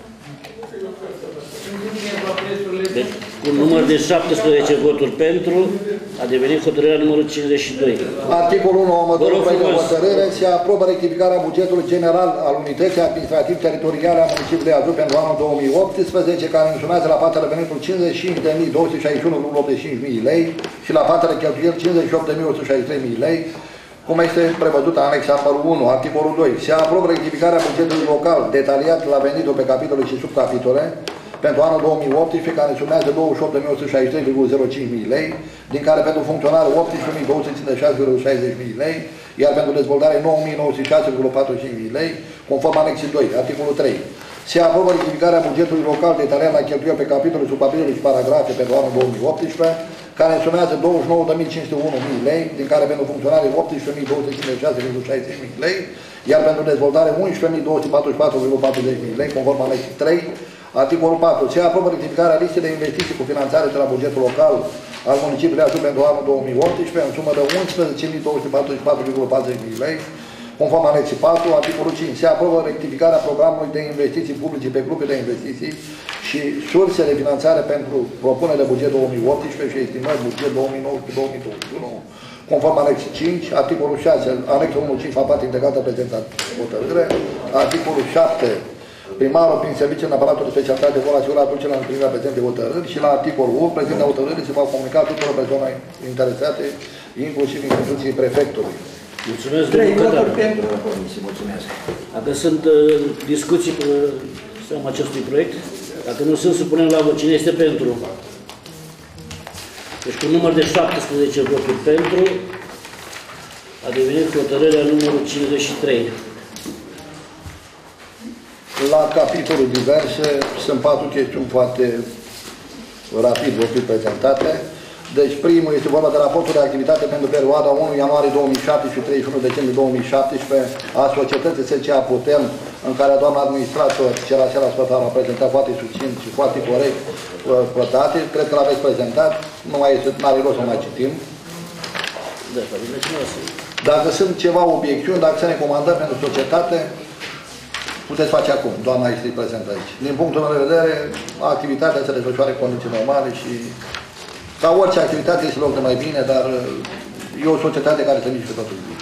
Deci, cu număr de 17 voturi pentru, a devenit hotărârea numărul 52. Articolul 1, următorul proiect de hotărâre, se aprobă rectificarea bugetului general al unității administrativ-teritoriale a municipiului Ajuc pentru anul 2018, care însumează la partea de venitul 55.261,85 lei și la partea de cheltuieli 58.163 lei, cum este prevăzut anexa numărul 1, articolul 2. Se aprobă rectificarea bugetului local detaliat la venitul pe capitole și subcapitole pentru anul 2018, care sumează 28.163,05 lei, din care pentru funcționare 18.256,60 lei, iar pentru dezvoltare 9.906,45 lei, conform anexii 2, articolul 3. Se aprobă rectificarea bugetului local detaliat la cheltuieli pe capitole, subcapitole și paragrafe pentru anul 2018, care sumează 29.501 lei, din care pentru funcționare 18.256,60 lei, iar pentru dezvoltare 11.244,40 lei, conform anexii 3. Articolul 4. Se aprobă rectificarea listei de investiții cu finanțare de la bugetul local al municipiului Ajuc pentru anul 2018 în sumă de 11.244,40 lei, conform anexii 4. Articolul 5. Se aprobă rectificarea programului de investiții publice pe grupe de investiții și surse de finanțare pentru propunere de buget 2018 și estimări buget 2019-2021, conform anexii 5. Articolul 6. Anexul 1.5 fa parte integrată prezentă hotărâre. Articolul 7. primarul prin serviciul în aparatul de specialitate vor asigura aducerea în primirea prezentei hotărâri și la articolul 8, prezentarea hotărârii se va comunica tuturor persoane interesate, inclusiv instituției prefectului. Mulțumesc, 3 domnul voturi Cătanu. pentru comisie. Mulțumesc. Dacă sunt discuții pe seama acestui proiect, dacă nu sunt, supunem la vot. Cine este pentru? Deci cu număr de 17 voturi pentru, a devenit hotărârea numărul 53. La capitolul diverse sunt 4 chestiuni foarte rapid vor fi prezentate. Deci primul este vorba de raportul de activitate pentru perioada 1 ianuarie 2017 și 31 decembrie 2017 a societății SCA Putem, în care doamna administrator Cerasela Spătar a prezentat foarte succint și foarte corect plătate. Cred că l-aveți prezentat, nu mai este, n-are rost să mai citim. Dacă sunt ceva obiecțiuni, dacă se recomandă pentru societate, puteți face acum. Doamna este prezentă aici. Din punctul meu de vedere, activitatea se desfășoară în condiții normale și ca orice activitate este loc de mai bine, dar e o societate care se mișcă totul bine.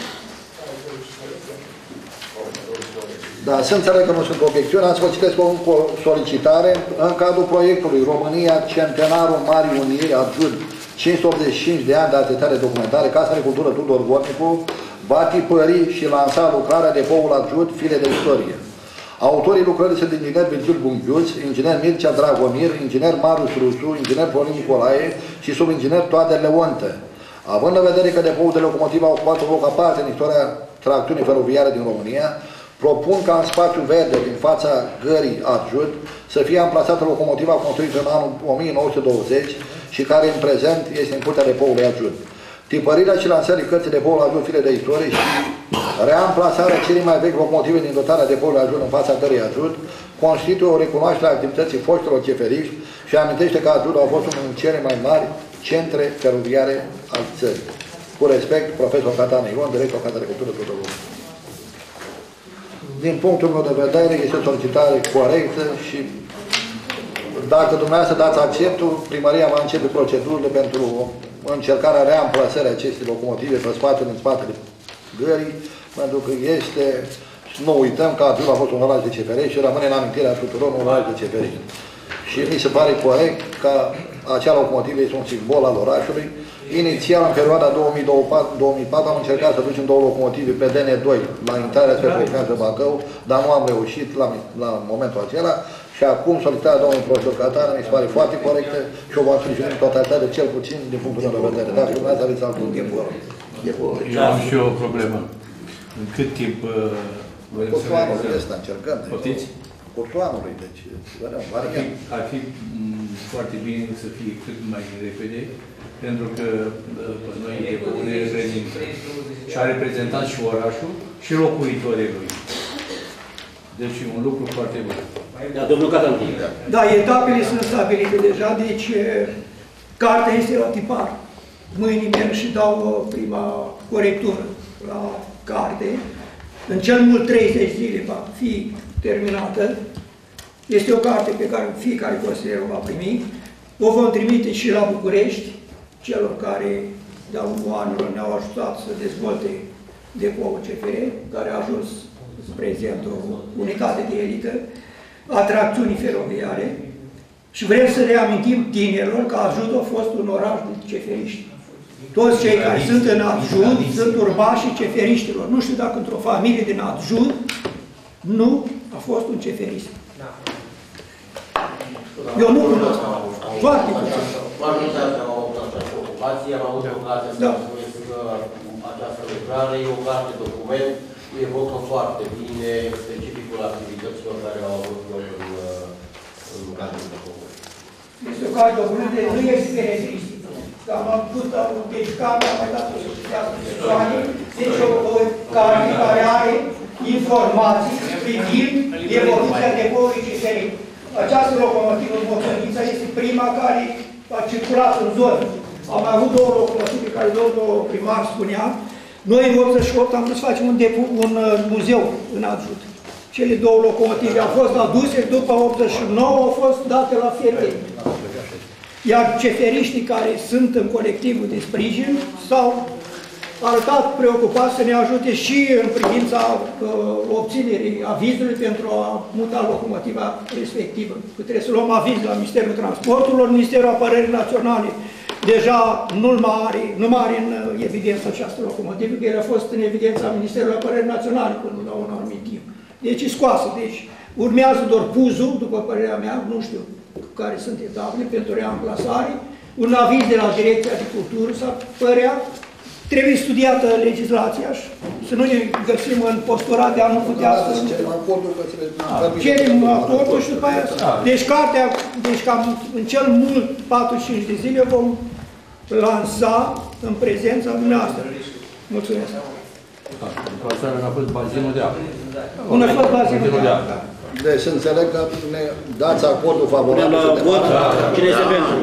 Da, să înțeleg că nu sunt obiecțiuni, am să vă citesc o solicitare. În cadrul proiectului România Centenarul Marii Uniri, adjud 585 de ani de atestare documentare, Casa de Cultură Tudor Gornicu va tipări și lansa lucrarea de poul adjud Fire de Istorie. Autorii lucrării sunt inginer Virgil Bunghiuț, inginer Mircea Dragomir, inginer Marius Rusu, inginer Florin Nicolae și subinginer Toader Leonte. Având în vedere că depoul de locomotive a ocupat un loc aparte în istoria tracțiunii feroviare din România, propun ca în spațiu verde din fața gării adjud să fie amplasată locomotiva construită în anul 1920 și care în prezent este în curtea depoului adjud. Tipărirea și lansării cărții depoului adjud Fire de Istorie și reamplasarea celei mai vechi locomotive din dotarea depoului adjud în fața gării adjud constituie o recunoaștere a activității foștilor ceferiști și amintește că adjud au fost unul din cele mai mari centre feroviare al țării. Cu respect, profesor Catan Ion, director Casa de Cultură Tudor Gornicu. Din punctul meu de vedere, este o solicitare corectă și dacă dumneavoastră dați acceptul, primăria va începe procedurile pentru încercarea reamplasării acestei locomotive pe spatele, în spatele gării, pentru că este, nu uităm că adjud a fost un oraș de ceferiști și rămâne în amintirea tuturor un oraș de ceferiști. Și mi se pare corect că acea locomotivă este un simbol al orașului. Inițial, în perioada 2004, am încercat să ducem 2 locomotive pe DN2 la intrarea spre Ploiești Bacău, dar nu am reușit la momentul acela. Și acum solicitarea domnului profesor Catan mi se pare foarte corectă și o vom sprijini în totalitate, cel puțin din punctul meu de vedere. Dacă dumneavoastră aveți altul eu am și eu o problemă. În cât timp cursul anului ăsta încercăm. Poftiți? Cursul anului, deci ar fi foarte bine să fie cât mai repede, pentru că pe noi ne reprezintă și a reprezentat și orașul și locuitorii lui. Deci e un lucru foarte bun. Da, domnul Catan. Da, etapele sunt stabilite deja, deci cartea este la tipar. Mâine merg și dau prima corectură la carte. În cel mult 30 zile va fi terminată. Este o carte pe care fiecare consilier o va primi. O vom trimite și la București, celor care de-a lungul anilor ne-au ajutat să dezvolte depoul CFR, care a ajuns prezent o unitate de elită a tracțiunii feroviare și vrem să reamintim tinerilor că Adjud a fost un oraș de ceferiști. Toți cei care sunt în Adjud sunt urmașii ceferiștilor. Nu știu dacă într-o familie din Adjud nu a fost un ceferist. Eu nu cunosc. Foarte puțin. Foarte multe am avut această ocupație, am avut ocazia să spus că această lucrare e o carte document, evocă foarte bine specificul activităților care au avut loc în cadrul document. Este o carte document, nu este caracteristică. Am avut deci cartea, am mai dat o societate persoane, deci o carte care are informații privind evoluția depoului CFR. Această locomotivă Moțănița este prima care a circulat în zonă. Am avut 2 locomotive care domnul primar spunea. Noi în 88 am vrut să facem un muzeu în Adjud. Cele 2 locomotive au fost aduse, după 89 au fost date la Fierteni. Iar ceferiștii care sunt în colectivul de sprijin s-au arătat preocupat să ne ajute și în privința obținerii avizului pentru a muta locomotiva respectivă. Trebuie să luăm aviz la Ministerul Transporturilor, Ministerul Apărării Naționale. Deja nu mai are în evidență această locomotivă, că el a fost în evidența Ministerului Apărării Naționale până la un anumit timp. Deci e scoasă. Deci urmează doar puzul, după părerea mea, nu știu care sunt etapele pentru reamplasare, un aviz de la Direcția de Cultură, s-ar părea. Trebuie studiată legislația și să nu ne găsim în posturat de a nu putea să... Cerem acordul și după aia... Deci cartea, deci cam în cel mult 45 de zile vom lansa în prezența dumneavoastră. Mulțumesc. N a fost bazinul de apă. Nu a fost bazinul de apă. Deci înțeleg că ne dați acordul favorabil. La vot, cine este pentru?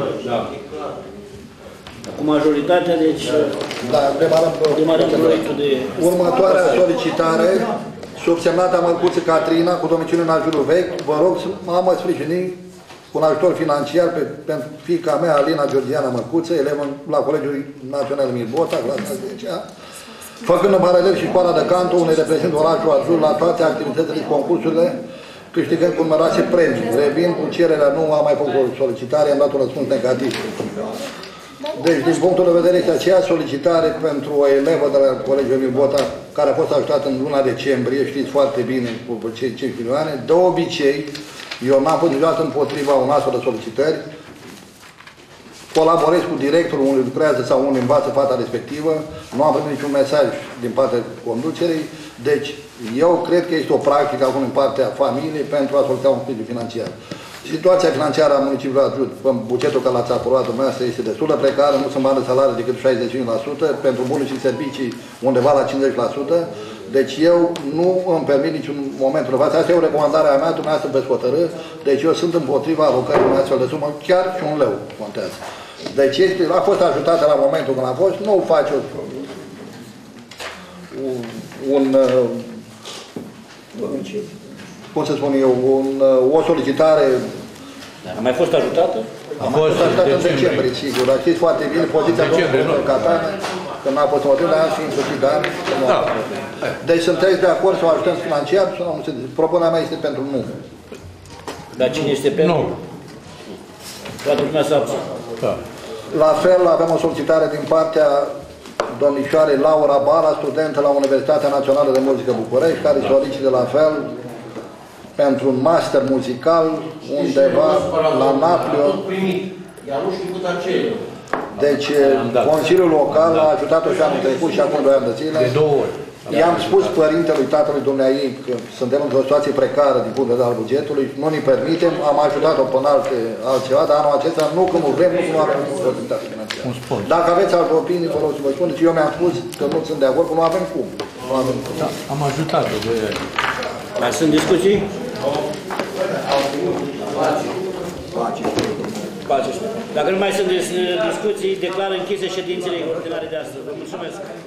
Cu majoritatea, deci... Da, demarăm proiectul de... Următoarea solicitare, subsemnata Mărcuță Catrina, cu domiciliu în Ajurul Vechi, vă rog să mă sprijini cu un ajutor financiar pentru fiica mea, Alina Georgiana Mărcuță, elevă la Colegiul Național Emil Bota, clasa 10-a, făcând în paralel și școala de canto, unde reprezintă orașul Azul la toate activitățile și concursurile, câștigând cu numeroase premii. Revin cu cererea, nu am mai făcut o solicitare, am dat un răspuns negativ. Deci, din punctul de vedere, este aceea solicitare pentru o elevă de la Colegiul Emil Bota, care a fost ajutată în luna decembrie, știți foarte bine, cu cei 5 milioane. De obicei, eu n-am fost niciodată împotriva unor astfel de solicitări. Colaborez cu directorul unde lucrează sau unde învață fata respectivă. Nu am primit niciun mesaj din partea conducerii. Deci, eu cred că este o practică acum în partea familiei pentru a solicita un sprijin financiar. Situația financiară a municipiului Ajut, bugetul care l-ați aprobat dumneavoastră, este destul de precară, nu sunt bani de salarii decât 65%, pentru bunuri și servicii undeva la 50%. Deci eu nu îmi permit niciun momentul de față. Asta e o recomandare a mea, dumneavoastră veți hotărî. Deci eu sunt împotriva alocării unei astfel de sumă, chiar și un leu contează. Deci a fost ajutată la momentul când a fost, nu face cum să spun eu, o solicitare. A mai fost ajutată? A fost ajutată în decembrie, sigur. Dar știți foarte bine, poziția domnului Catane, că n-a fost motiv de ani și însușit de ani. Deci sunteți de acord să o ajutăm financiar? Propunerea mea este pentru nu. Dar cine este pentru? Nu. Toată lumea s-a abținut. La fel, avem o solicitare din partea domnișoarei Laura Bala, studentă la Universitatea Națională de Muzică București, care solicită la fel pentru un master muzical undeva la Naplio. Deci, Consiliul Local a ajutat-o și anul trecut și acum 2 ani de zile. De 2 ori. I-am spus părintelui tatălui dumneaei că suntem într-o situație precară din punct de vedere al bugetului, nu ne permitem, am ajutat-o până altceva, dar anul acesta nu că nu vrem, nu avem posibilitate financiară. Dacă aveți alte opinii, vă rog să vă spuneți, eu mi-am spus că nu sunt de acord, că nu avem cum. Da, am ajutat-o 2 ani. Mai sunt discuții? Pace. Dacă nu mai sunt discuții, declar închise ședințele ordinare de astăzi. Vă mulțumesc.